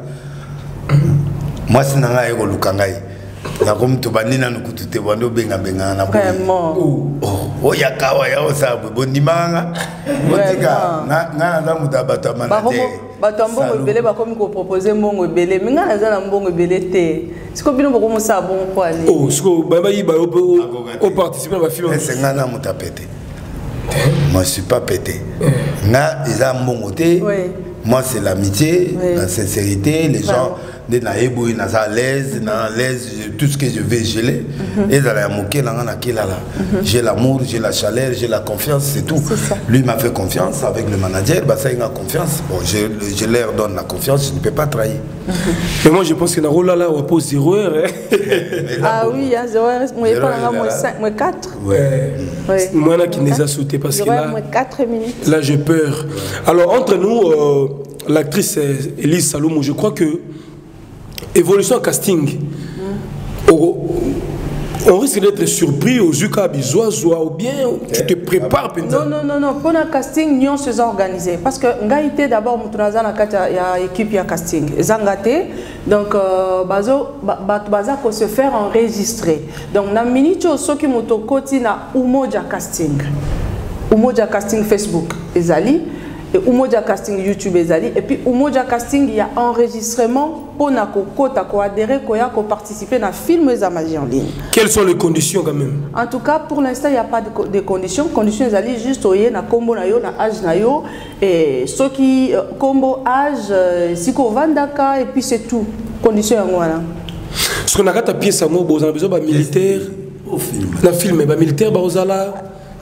Moi sinanga ego lukangai. Na comme to banina nukutute bando benga benga na vraiment oh ya kawa ya osabu bondimanga otika na na na mutabata manaje bato mbongo ebele ba komi ko proposer mbongo ebele minga na za na mbongo ebele te siko bino boko musa bon kwa ni oh siko ba ba yi ba o participer à ba film c'est ngana mutapete moi je suis pas pété na isa mbongo te moi c'est l'amitié la sincérité les gens de naïbo ils sont à l'aise à l'aise tout ce que je vais geler et dans la moquée là j'ai l'amour j'ai la chaleur j'ai la confiance c'est tout lui m'a fait confiance avec le manager bah ça il a confiance bon je, je leur donne la confiance je ne peux pas trahir mais moi je pense que na rôle là on pose zéro heure ah oui hein zéro heure moi pas moins cinq moins quatre ouais moi là qui nous a sauté parce que là quatre minutes là j'ai peur alors entre nous euh, l'actrice Elise Salomo je crois que évolution casting, mm. on risque d'être surpris aux Zuka Bizoazoa ou bien tu te prépares peut-être. Non, non, non, non. Pour le casting, nous sommes organisés. Parce que nous d'abord, il y a une équipe de casting. Donc, bazo baza ko se faire enregistrer. Donc, na minute ceux qui m'ont côté na umoja casting. Umoja casting Facebook, ezali. Et Umoja Casting YouTube ezali et puis Umoja Casting il y a enregistrement pour na ko kota ko adhérer ko ya ko participer na film za magie en ligne. Quelles sont les conditions quand même? En tout cas pour l'instant il y a pas de, de conditions conditions ezali juste oye na combo na yo na âge na yo et ceux qui combo âge siko vandaka et puis c'est tout conditions yango wana. Ce qu'on a gata pièce mo bozana besoin ba militaire au film. Na film ba militaire ba ozala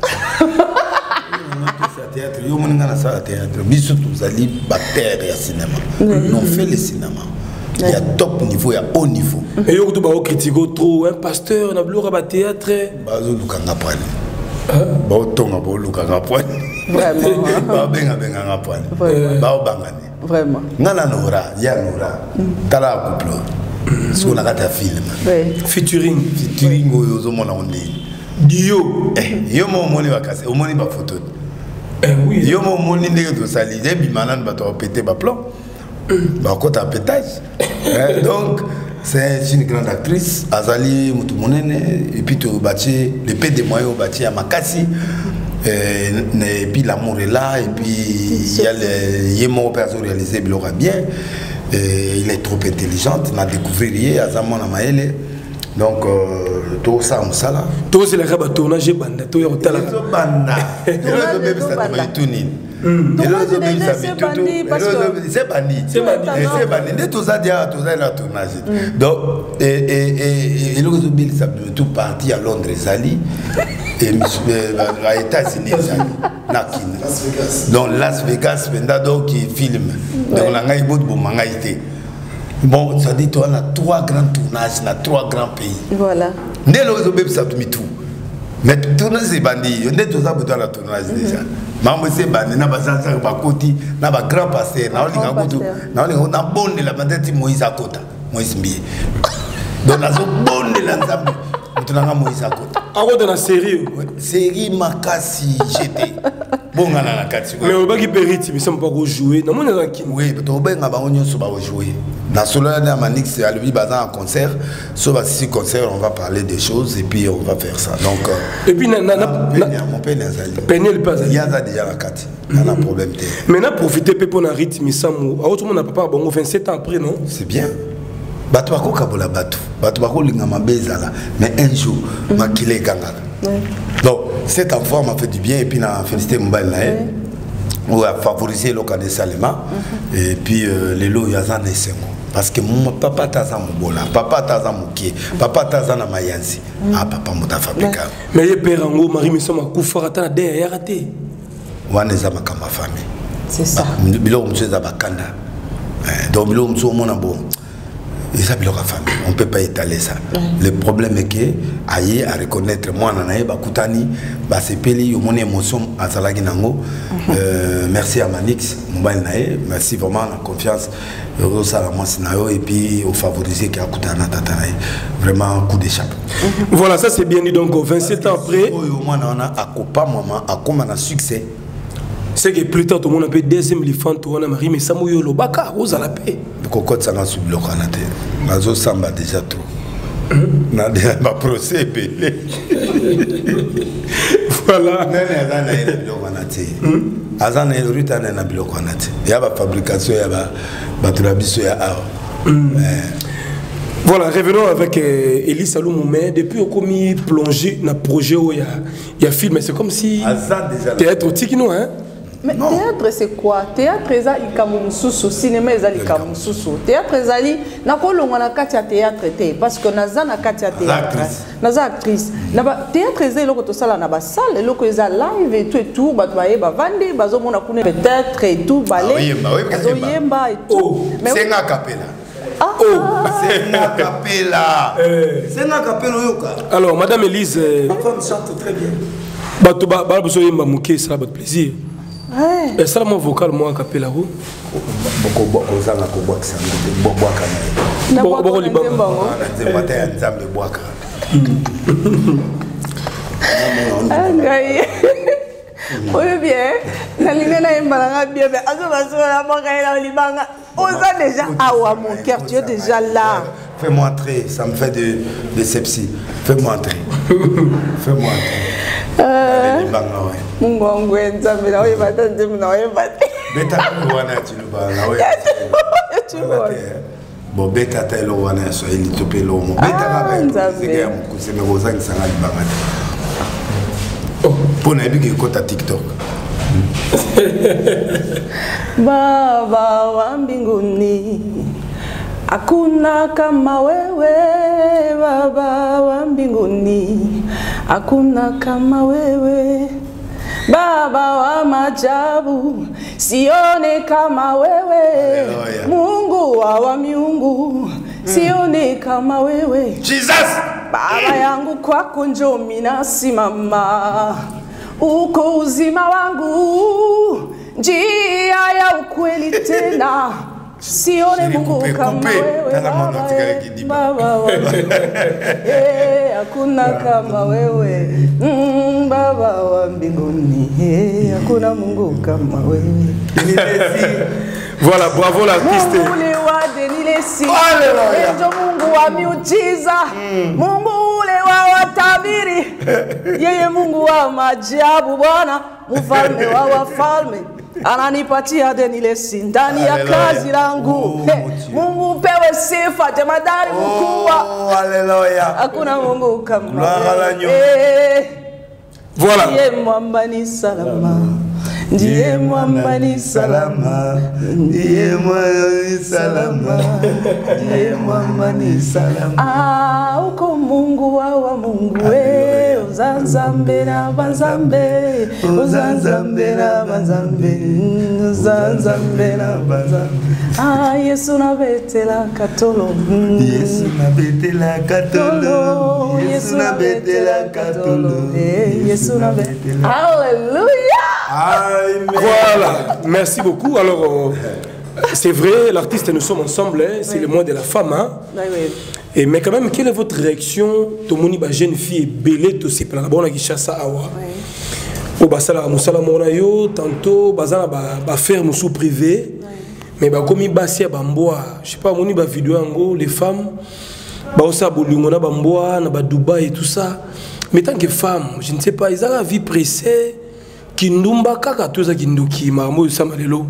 théâtre, yo moni ngana ça théâtre, biso tous ali bactère ya cinéma. Non fait le cinéma. Il y a top niveau, il y a haut niveau. Et yo to ba critiquer trop un pasteur na blora ba théâtre. Ba zo lukanga pwani. Ba otonga ba lukanga pwani. Vraiment. Ba benga benga nga pwani. Ba obangani. Vraiment. Ngana nora, ya nora. Tala couple. Ce qu'on a gata film. Featuring, featuring yo zo mona onde. Dio. Eh, yo mo moni ba kase, o moni ba photo. Eh oui. Yo mo moni ndenge to saliser bimanan ba to péter ba plan. Ba kota pétage. Donc c'est une grande actrice, Azali Mutumonene et puis to bâti le P des moyens au bâti à Makasi. Et puis l'amour est là et puis il y a le yemo perso réalisé il aura bien. Et il est trop intelligente, on a découvert hier à Zaman Amaele. Donc, tout ça, on ça là. Tout c'est le rabat tournage banda, tout est au talent. Banda. C'est bandi. C'est bandi. C'est bandi. Tout ça, tout ça, la tournage. Donc, et et et le Bill ça tout parti à Londres, Zali et à États-Unis, Zali. Donc Las Vegas, donc qui filme. Donc on a eu beaucoup de mangaïté. Bon, ça dit, on a trois grands tournages dans trois grands pays. Voilà. Dès le réseau, ça tout. Mais tournage c'est bandi, on est tous à bout de la tournage déjà. Maman c'est bandi, n'a pas ça, n'a pas côté, n'a pas grand pasteur, n'a pas grand n'a pas n'a bon de la mandate Moïse à côté, Moïse Mbié. Donc la zone bonne de l'ensemble, on a Moïse à côté. Ah ouais, dans la série. Série Makasi G T. Bon, on a la carte. Mais on va qui périte, mais ça me pas jouer. Non, on est qui. Oui, mais on va on sur jouer. Dans ce là, on a Manix à lui basant en concert. Sur ce concert, on va parler des choses et puis on va faire ça. Donc. Et puis na na mon père n'est pas. Penel pas. Il y a déjà la carte. Il y a un problème. Mais na profiter pour na rythme ça mou. Autre monde n'a pas bon vingt-sept ans après non. C'est bien. Bato bako kabola bato. Bato bako lingama bezala. Mais un jour, ma kile gangala. Donc, cet enfant m'a fait du bien et puis n'a félicité mon bel naïf. On a favorisé le cas de Salema. Et puis, euh, les lots, il y a un essai. Parce que mon papa taza mobola, papa taza moké, papa taza na mayansi. Ah, papa mota fabrika. Mais il y a Pérango, Marie Missoma, Koufarata, derrière, raté. Waneza makama famille. C'est ça. Bilo mcheza bakanda. Donc, bilo mcheza mona bon. Et ça, la famille. On ne peut pas étaler ça. Mm. Le problème est que, aïe, à reconnaître, moi, Nanaï, Bakoutani, Basepeli, mon émotion, à Salaginango. Merci à Manix, Mobile Naï. Merci vraiment la confiance au Salamasinayo et puis au favorisé qui a Koutana Tatanaï. Vraiment, coup d'échappe. Voilà, ça c'est bien dit. Donc, vingt-sept ans après. On a un copain, maman, à comme un succès. C'est que plus tard, tout le monde a fait deuxième éléphant, tout le monde a marié, mais Samuel Yolo Baka, vous allez la paix. Le cocotte, ça n'a pas subi le canate. Mazo Samba déjà tout. N'a déjà pas procès belé. Voilà. Azan a eu le canate. Azan a eu le canate. Il y a la fabrication, il y a la trabisso, il y a. Voilà, revenons avec euh, Elie Salou Moumé. Depuis qu'on a plongé dans le projet où il y a, il y a film, c'est comme si. Théâtre au Tikino, hein? Mais non. Théâtre c'est quoi? Théâtre c'est ikamususu, cinéma c'est ikamususu. Théâtre c'est na kolonga na kati ya théâtre te parce que naza na kati ya théâtre. Naza actrice. Na ba théâtre c'est loko to sala na ba salle, loko eza live et tout et tout, ba baye ba vandi, bazo mona kuna peut-être et tout balé. Oui, bah oui, bazo yemba et tout. Mais c'est nga capella. Ah, oh, c'est nga capella. C'est nga capella yoka. Alors madame Elise, ma femme chante très bien. Ba to ba ba bazo yemba muké ça va plaisir. Et ça, mon vocal, moi, capé là-haut. Beaucoup de gens qui boivent ça, beaucoup de gens qui boivent ça. Beaucoup de gens qui boivent ça. Oui, bien. La ligne est bien. On a déjà à mon cœur, tu es déjà là. Fais-moi entrer, ça me fait de, de sepsis. Fais-moi entrer. Fais-moi entrer. Mungu nzambe na wewe batande na wewe bate. Beta wana chiluba na wewe. Bo beta telo wana so ili topelo mo. Beta ka nzambe ya mkuseme rozangi sanga libanga. Oh, pona ebiki kota TikTok. Baba wa mbinguni. Hakuna kama wewe Baba wa mbinguni, hakuna kama wewe Baba wa majabu, sione kama wewe. Hallelujah. Mungu wa miungu, sione kama wewe. Jesus! Baba yangu kwako njoo mimi nasimama, uko uzima wangu, njia ya ukweli tena. Sione Mungu kama wewe Baba, eh, hakuna kama wewe Baba wa mbinguni, eh, hakuna Mungu kama wewe. Voilà, bravo l'artiste. Mungu ule wa Denilesi, ndio Mungu wa miujiza, Mungu ule wa watabiri, yeye Mungu wa maajabu, Bwana mfalme wa wafalme. Ananipatia Denilesi ndani ya kazi langu. Hey, Mungu pewe sifa jemadari mkubwa. Oh, haleluya. Hakuna Mungu kama wewe. Hey. Voilà. Ndiye mwamba ni salama. Ndiye mwamba ni salama. Ndiye mwamba ni salama. Ndiye mwamba ni salama. Ah, uko Mungu wa wa Mungu wewe. Ozanzambe na banzambe, Ozanzambe na banzambe, Ozanzambe na banzambe. Ah, Yesu na betela katolo, Yesu na betela katolo, Yesu na betela katolo, Yesu na betela. Alléluia. Amen. Voilà, merci beaucoup. Alors, euh, c'est vrai, l'artiste, nous sommes ensemble, hein, c'est oui. le mois de la femme. Hein. Oui, oui. Et, mais quand même, quelle est votre réaction? Tomoni, ba jeune fille, belle, tout c'est plein. Bon, on a Kishasa awa. Au basala, musala monayo, tantôt, bazana ba ba faire musu privé. Mais bah comme il basia bamboa, je sais pas, moni ba vidéo ango, les femmes, bah osa bolingo na bamboa, na ba Dubaï et tout ça. Mais tant que femme, je ne sais pas, ils ont la vie pressée. Kindumba kaka tout ça kinduki, marmo samalelo.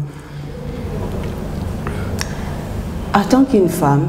En tant qu'une femme,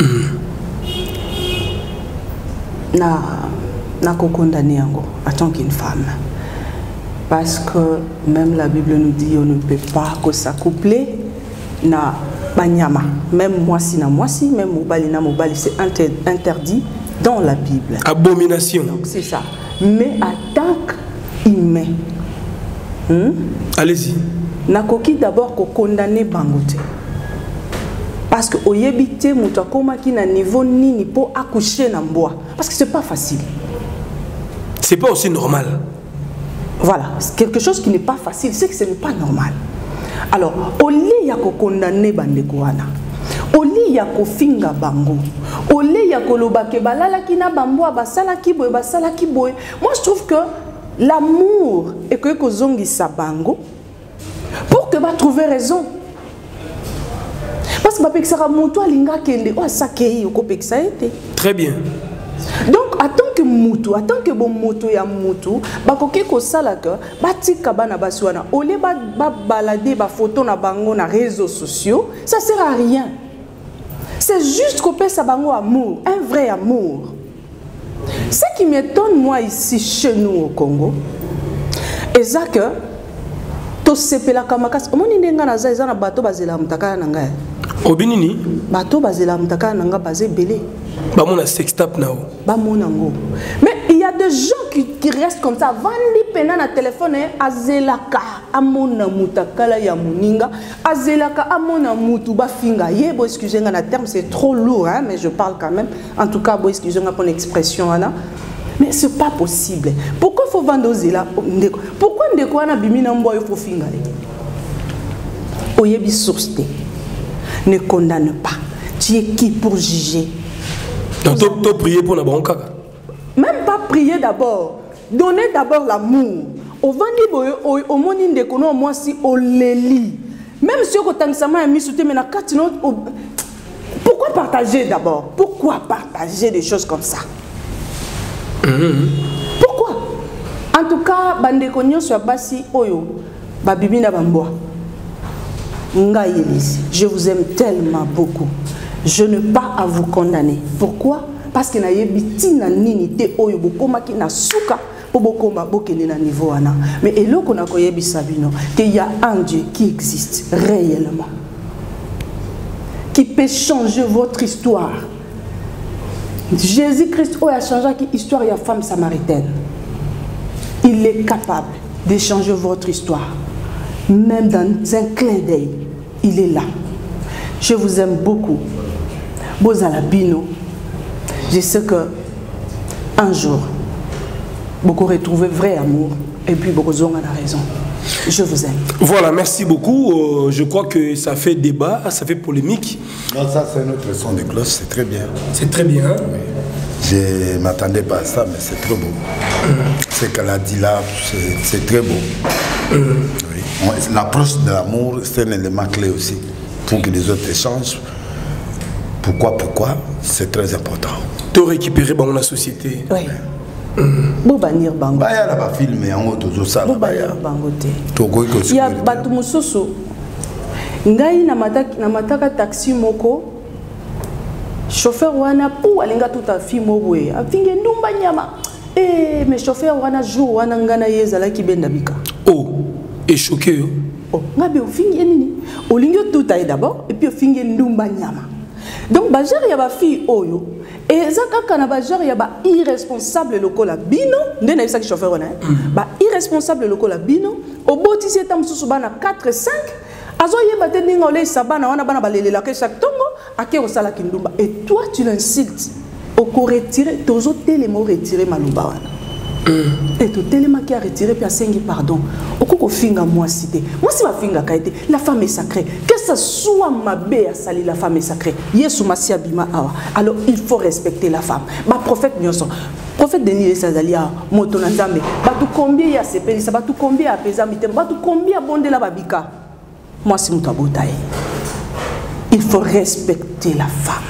na na condamné en tant qu'une femme, parce que même la Bible nous dit on ne peut pas que s'accoupler na banyama, même moi si na moi si, même mobali na mobali, c'est interdit dans la Bible. Abomination. Donc c'est ça. Mais en tant qu'humain, hmm? Allez-y. Nakoki d'abord ko condamner bangote. Parce que au yebité muto koma ki na niveau nini pour accoucher na mboa, parce que c'est pas facile. C'est pas aussi normal. Voilà, c'est quelque chose qui n'est pas facile, c'est que ce n'est pas normal. Alors, au lieu ya ko condamner bandeko wana, au lieu ya ko finga bango, au lieu ya ko loba ke balala ki na bamboa basala ki boy basala ki boy, moi je trouve que l'amour et que ko zongi sa bango pour que va trouver raison. Parce que bah sera moto alinga kende o sakei ko peksa été. Très bien. Donc en tant que moto, en tant que bon moto ya moto, ba koke ko sala que ba tika bana baswana, au lieu ba ba balader ba photo na bango na réseaux sociaux, ça sert à rien. C'est juste qu'on peut sa bango amour, un vrai amour. Ce qui m'étonne moi ici chez nous au Congo, et ça que to sepela kamakas, omoni ndenga na za ezana bato bazela mutaka na ngai. Obinini bato bazela mutaka na nga bazé belé. Ba mona sextape nao. Ba mona ngo. Mais il y a des gens qui, qui restent comme ça, vandi pena na téléphone azelaka amona mutakala ya muninga, azelaka amona mutu ba finga. Ye bo excusez-moi na terme c'est trop lourd hein, mais je parle quand même. En tout cas bo excusez-moi pour l'expression là. Mais c'est pas possible. Pourquoi faut vendre aux là? Pourquoi ndeko wana bimina mboa il faut finga? Oyebi source. Ne condamne pas. Tu es qui pour juger? Donc, tu as prié pour la banque. Même pas prier d'abord. Donner d'abord l'amour. Au vandi au moni de kono moi si au leli. Même si on t'a sama mis sous mais na katino. Pourquoi partager d'abord? Pourquoi partager des choses comme ça? Pourquoi? En tout cas, bande konyo sur basi oyo babibina bamboa. Je vous aime tellement beaucoup. Je n'ai pas à vous condamner. Pourquoi? Parce que na yebiti na nini te oyo bokoma ki na suka po bokoma bokene na niveau wana. Mais eloko na koyebi sabino qu'il y a un Dieu qui existe réellement, qui peut changer votre histoire. Jésus-Christ a changé l'histoire de la femme samaritaine. Il est capable de changer votre histoire. Même dans un clin d'œil, il est là. Je vous aime beaucoup. Bozalabino. Je sais que un jour, beaucoup retrouver vrai amour et puis beaucoup ont la raison. Je vous aime. Voilà, merci beaucoup. Euh, je crois que ça fait débat, ça fait polémique. Non, ça c'est notre son de cloche, c'est très bien. C'est très bien. Hein? Oui. Je ne m'attendais pas à ça, mais c'est très beau. Mmh. Ce qu'elle a dit là, c'est très beau. Mmh. Oui. L'approche de l'amour, c'est un élément clé aussi. Pour que les autres échangent. Pourquoi, pourquoi, c'est très important. Tu récupérer dans la société. Oui. Bo banir bango. Ba ya la ba film yango tozo sala. Bo banir bango te. Toko ko ya batu mususu. Ngai na mataka na mataka taxi moko. Chauffeur wana pou alinga tuta fimo boye. Afinge ndumba nyama. Eh mais chauffeur wana jour wana ngana yezala ki benda bika. Oh, et choqué. Oh, ngabe ofinge nini? Olingo tuta d'abord et puis ofinge ndumba nyama. Donc ba genre ya ba fille oyo et ça kaka na ba genre ya ba irresponsable lokola bino nde na bisaki chauffeur wana ba irresponsable lokola bino obotisi eta mususu bana quatre cinq azo yeba te ninga ole sabana wana bana balelela ke chaque tongo ake osala kindumba et toi tu l'insultes au ko retirer tozo telemo retirer maluba wana et tout tellement qui a retiré puis a sengi pardon okoko finga moi cité moi si ma finga kaité la femme est sacrée que ça soit ma bé à sali la femme est sacrée yesu masia bima awa alors il faut respecter la femme ma prophète nyonso prophète Denis Sazalia moto na nzambe batu combien ya sepeli ça batu combien apesa mitem batu combien bonde la babika moi si muto abotaye il faut respecter la femme.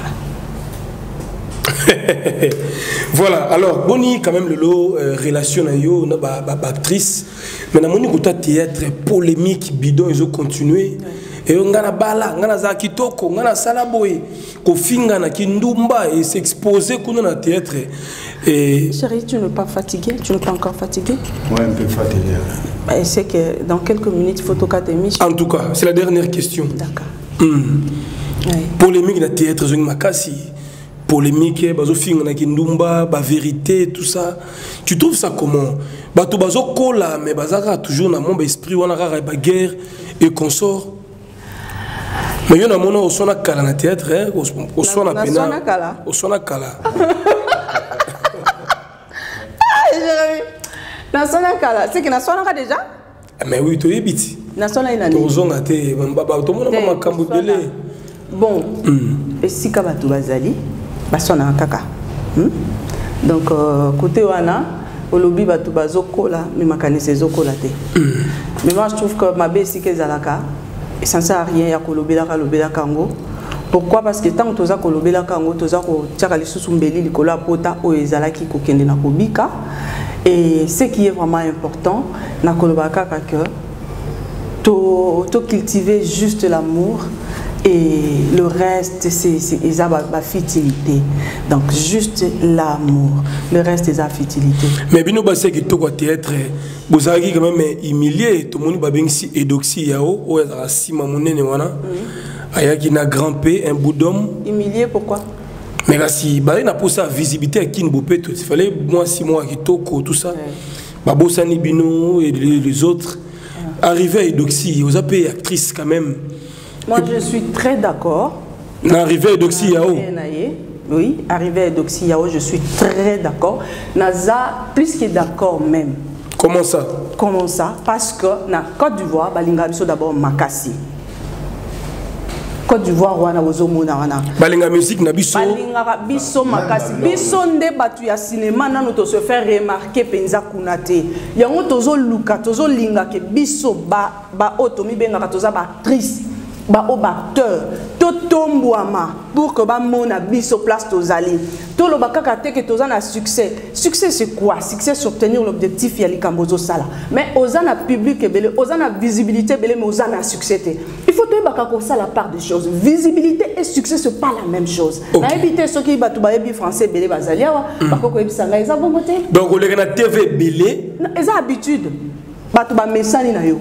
Voilà, alors Boni quand même le lot euh, relation à yo na ba, ba, ba actrice mais na moni kota théâtre polémique bidon ils ont continué et on ngana bala ngana za kitoko ngana sala boy ko finga na kindumba et s'exposer kuna na théâtre et chérie tu n'es pas fatigué tu n'es pas encore fatigué ouais un peu fatigué bah, et c'est que dans quelques minutes il faut toka te miche en tout cas c'est la dernière question d'accord mm. Oui. Polémique na théâtre zong makasi polémique, bazo finga na kindumba, ba vérité, tout ça. Tu trouves ça comment? Bato bazo kola, mais bazaka toujours na mon esprit wana rara ba guerre et consort. Mais yo na mona au sona kala na théâtre, hein, au sona pena. Na sona kala. Au sona kala. Ah, Jérémy. Na sona kala, c'est que na sona ka déjà? Mais oui, to yebiti. Na sona ina ni. To zonga te, baba to mona mama kambu belé. Bon, et si ka bato bazali basona kaka hmm? Donc euh, côté wana olobi batu bazokola mais makanise zokola te mm. Mais moi je trouve que ma besi ke zalaka et ça ne sert à rien ya kolobela ka lobela kango. Pourquoi? Parce que tant que toza kolobela kango toza ko tiaka lisusu mbeli likolo pota o ezalaki ko kende na kobika et ce qui est vraiment important na koloba kaka que to to cultiver juste l'amour. Et le reste, c'est la futilité. Donc, juste l'amour. Le reste, c'est la futilité. Mais bien, nous savons que tout le théâtre, vous avez quand même humilié. Tout le monde a bien si édoxy yao, ou est-ce que si ma monnaie n'est pas là, il y a un grand P, un bout d'homme. Humilié, pourquoi? Mais là, si bah, il n'a pas sa visibilité à qui ne peut pas, il fallait moi six mois qui toko tout ça. Babo Sani Bino et les autres. Arrivé à édoxy, vous avez actrice quand même. Moi, je suis très d'accord. Arrivé à Doxy Yao. Oui, arrivé à Doxy Yao, je suis très d'accord. Naza, plus que d'accord même. Comment ça? Comment ça? Parce que na Côte d'Ivoire, balinga biso d'abord makasi. Côte d'Ivoire wana ozomona wana. Balinga musique na biso. Balinga biso makasi. Biso nde batu ya cinéma nanu to se faire remarquer penza kunate. Yango tozo luka tozo linga ke biso ba ba otomi benga toza ba actrice. Ba au acteur to tombouama pour que ba mona biso place tozali to lo bakaka te que tozana succès succès c'est quoi? Succès c'est obtenir l'objectif ya likambozo sala mais ozana public belé ozana visibilité belé mais ozana succès te il faut te bakako ça la part des choses visibilité et succès c'est pas la même chose na éviter ceux qui batu ba yebi français belé bazali wa bakoko ebisanga eza bongo te donc on les na T V belé eza habitude batu ba mesani na yo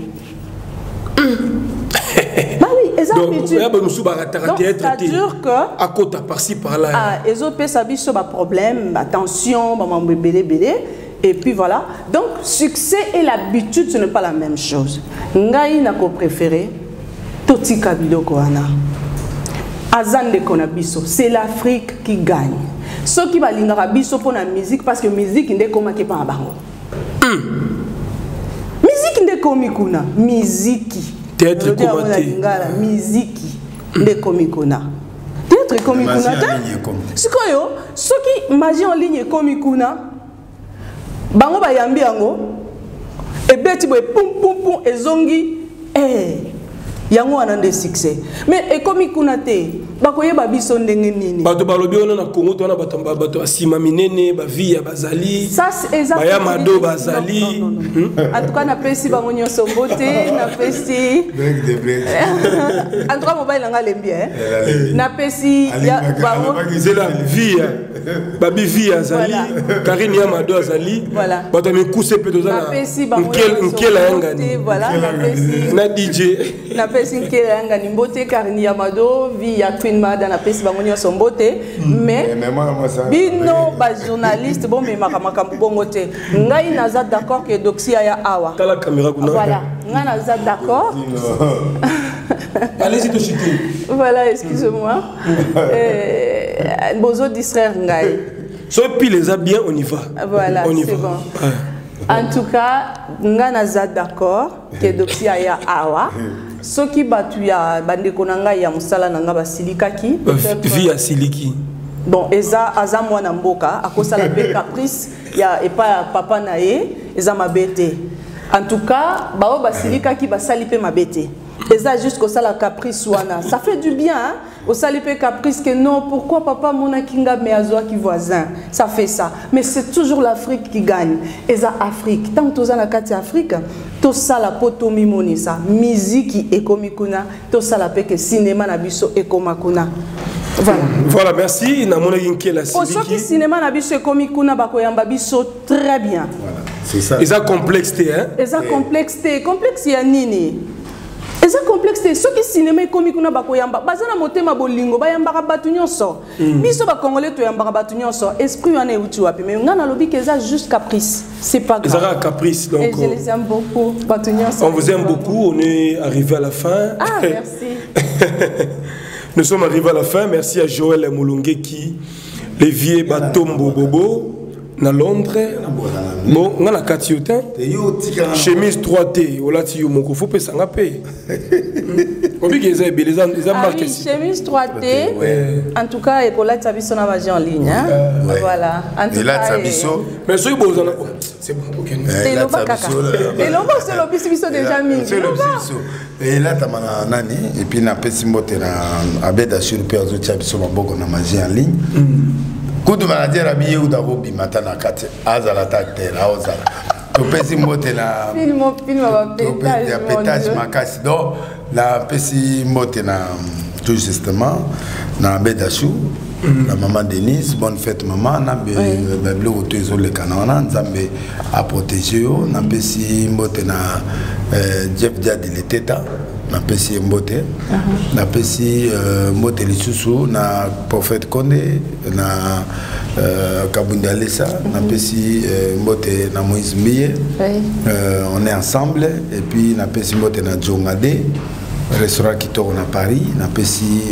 bah oui, ils ont habitué. Donc, c'est-à-dire que à côté par-ci par-là. Ah, ils ont fait ça problème, attention, maman bébé bébé et puis voilà. Donc succès et l'habitude ce n'est pas la même chose. Ngai n'a qu'au préféré Toti Kabilo Koana. Azan de Konabiso, c'est l'Afrique qui gagne. Ceux qui va l'ingara biso pour la musique parce que musique n'est comme qui pas en bango. Musique n'est comme kuna, musique. Théâtre commenté. Musique de komikuna. Théâtre komikuna. Ce que yo, ceux qui magie en ligne komikuna, bango ba yambi yango, et beti boy pum pum pum et zongi, eh, yango anande succès. Mais et komikuna te, bakoye ba biso ndenge nini. Bato balobi ona na Congo to na bato bato asima minene ba vie ya bazali. Ça c'est exactement. Ba ya mado bazali. En tout cas na pesi bango nyoso beauté, na pesi. Break the break. En tout cas mobile nga lembi hein. Na pesi ya bango c'est la vie. Babi vie azali, Karine ya mado azali. Voilà. Bato me couser pe to za. Na pesi bango. Nkel yanga ni. Voilà, na pesi. Na D J. Na pesi nkel yanga ni beauté Karine ya mado vie ya film dans la peste bangonio sombote mais bino ba journaliste bon mais makamaka bongote ngai naza d'accord que doxia ya awa la caméra voilà ngai naza d'accord. Allez-y de chuter. Voilà, excusez-moi. euh, bozo distraire ngai. So puis les a bien on y va. Voilà, c'est bon. En tout cas, nga naza d'accord que doxia ya awa. Soki batu ya bande konanga ya musala nanga basilikaki. Via siliki. Bon, eza aza mwana mboka akosala pe caprice ya epa papa na ye eza mabete. En tout cas, bao basilikaki basali pe mabete. Eza juste que ça la caprice wana. Ça fait du bien hein? Au salipe caprice que non, pourquoi papa mona kinga me azoa qui voisin. Ça fait ça. Mais c'est toujours l'Afrique qui gagne. Eza Afrique. Tant que tu as la carte Afrique, tout ça la poto mimoni ça. Musique et komikuna, tout ça la pe que cinéma na biso et komakuna. Voilà. Voilà, merci. Na mona yinke la siliki. Pour ceux qui cinéma na biso et komikuna bakoyamba biso très bien. Voilà. C'est ça. Eza complexité hein. Eza complexité, complexe ya nini? Eza complexité, ceux qui cinéma comique na bakoyamba, bazana motema bolingo, bayamba batu nyonso. Biso ba congolais to yamba batu nyonso, esprit wana euti wapi, mais ngana lobi que ça juste caprice. C'est pas grave. Eza caprice donc. Et je les aime beaucoup, batu nyonso. On vous aime beaucoup, on est arrivé à la fin. Ah, merci. Nous sommes arrivés à la fin, merci à Joël Moulungue qui Lévier Batombo Bobo. Na Londres, bon, on a la catiotin, chemise trois T, on l'a dit au Moko, faut pas s'en appeler. On dit qu'ils ont les ont marqué. Chemise trois T, en tout cas, et pour la tabisso na en ligne, voilà. Et là, tabisso. Mais ceux qui ont c'est bon, ok. Et le bas caca. Et le bas c'est le bissibisso déjà mis. C'est le bissibisso. Et là, tu as nani, et puis na pesimote na abeda sur le père de tabisso na boko na magie en ligne. Coup de maladie rabie ou d'arobi matana kate azala takter azala to pesi mbote na film film va pétage ya pétage makasi donc la pesi mbote na tout justement na bedachou la maman Denise bonne fête maman na be be auto isolé kanana nzambe a protéger yo na pesi mbote na Jeff Diadi leteta na pesi mbote na pesi mbote lisusu na prophète Condé na Kabunda Lessa na pesi mbote na Moïse Mbiye on est ensemble et puis na pesi mbote na Jongade restaurant qui tourne à Paris na pesi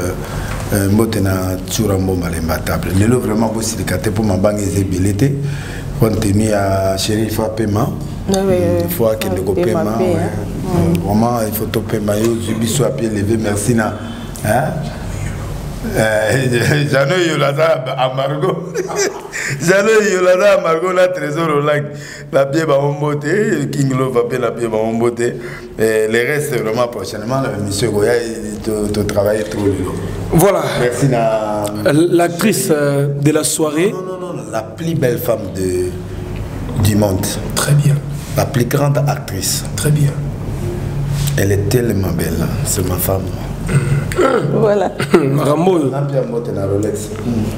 mbote na Tsurambo Malemba table lelo vraiment beau silikate pour ma banque ezebelete compte tenu à Chérif Paiement. Il faut qu'il y ait des paiements. Vraiment, il faut que paiement. Je suis à pied levé. Merci. J'en ai eu à Margot. J'en ai eu à Margot, la trésor au lac. La pied va en beauté. King Love va payer la pied va en beauté. Les restes, vraiment, prochainement, monsieur Goya, tu travailles trop. Voilà. Merci. L'actrice de la soirée. Non, non, non, la plus belle femme de, du monde. Très bien. La plus grande actrice. Très bien. Elle est tellement belle. C'est ma femme. Voilà. Rambo. Rolex.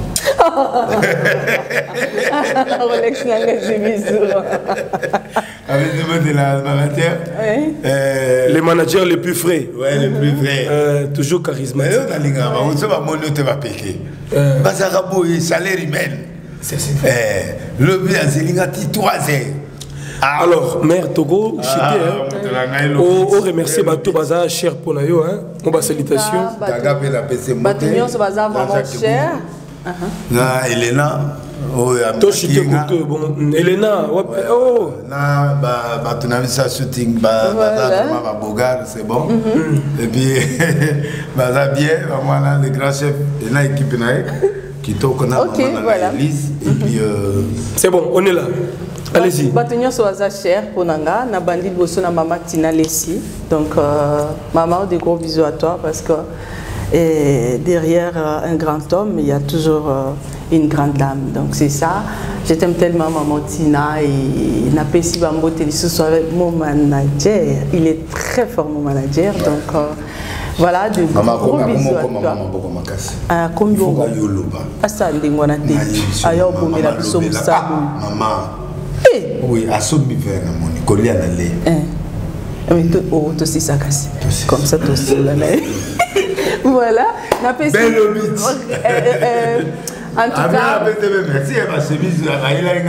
Rolex n'a pas bisous. Avec le mot de la manager. Oui. Euh, les managers les plus frais. Oui, les plus frais. Euh, toujours charismatiques. On ne sait pas mon te va payer. Parce que salaire humain. C'est ça. Le bien, c'est l'ingati trois heures. Ah. Alors, Mère Togo, ah, hein, on remercie Bato Baza cher pour nous, hein. On va salutation. Bato Nyonso Baza vraiment cher. Na Elena, oh to chité pour bon Elena, oh na ba ba tu n'avais ça shooting ba ba ba bogar, c'est bon. Et puis Baza bien, vraiment le grand chef et la équipe na qui toque na Elise et puis c'est bon, on est là. Allez-y. Batonyo soaza cher pour Nanga, na bandi bosso na maman Tina Lessi. Donc euh, maman, des gros bisous à toi parce que et derrière euh, un grand homme, il y a toujours euh, une grande dame. Donc c'est ça. Je t'aime tellement maman Tina et n'a pas si bambo télésus avec mon manager. Il est très fort mon manager. Donc euh, voilà, de gros bisous à toi. Ah, combien de Ah ça, ndengwana te. Ayo bomela biso musabu. Maman. Oui, à son hiver, mon collier à l'aller. Mais tu aussi ça casse. Comme ça, tu aussi là. Voilà. Napesi. Belle beach. En tout cas, merci ma chemise la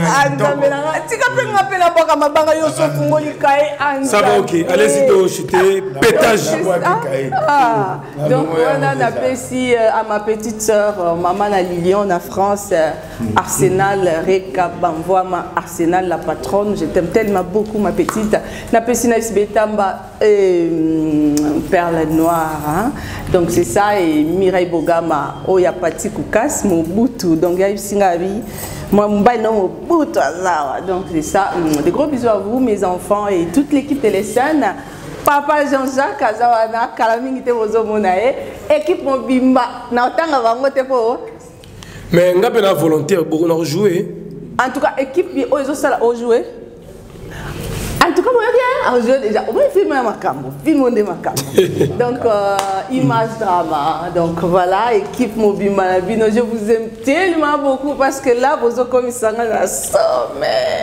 ça va, ok, allez-y de chuter, pétage. Ah, donc voilà, on appelle ici à ma petite soeur, maman à Lilian en France, Arsenal, Reka Bamvoama, Arsenal, la patronne. Je t'aime tellement beaucoup, ma petite. Napesi Naïs Betamba, Perle Noire. Hein? Donc c'est ça, et Mireille Bogama, Oyapati Koukas, Mobutu. Donc il y a eu Singavi. Moi, donc c'est ça. Des gros bisous à vous, mes enfants, et toute l'équipe Télécène. Papa Jean-Jacques Azawana, Kalaming Tevozo Monae, équipe Mobimba, Nautanga Vangote Po. Mais on a bien la volonté pour jouer. En tout cas, équipe, ils ont ça à jouer. En tout cas, on a joué déjà. On va filmer un macambo, filmer des macambos. Donc, euh, image drama. Donc voilà, équipe Mobimba, je vous aime tellement beaucoup parce que là, vous avez commis ça dans la sommet.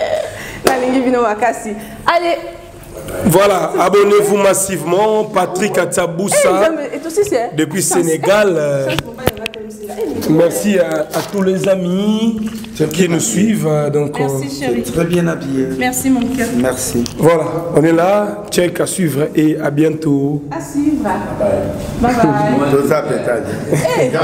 Allez. Voilà, abonnez-vous massivement. Patrick Atsaboussa, depuis Sénégal. Euh, merci à, à tous les amis qui nous suivent. Donc, merci chérie. Très bien habillé. Merci mon cœur. Merci. Voilà, on est là. Check à suivre et à bientôt. À suivre. Bye bye. Tout ça pétage.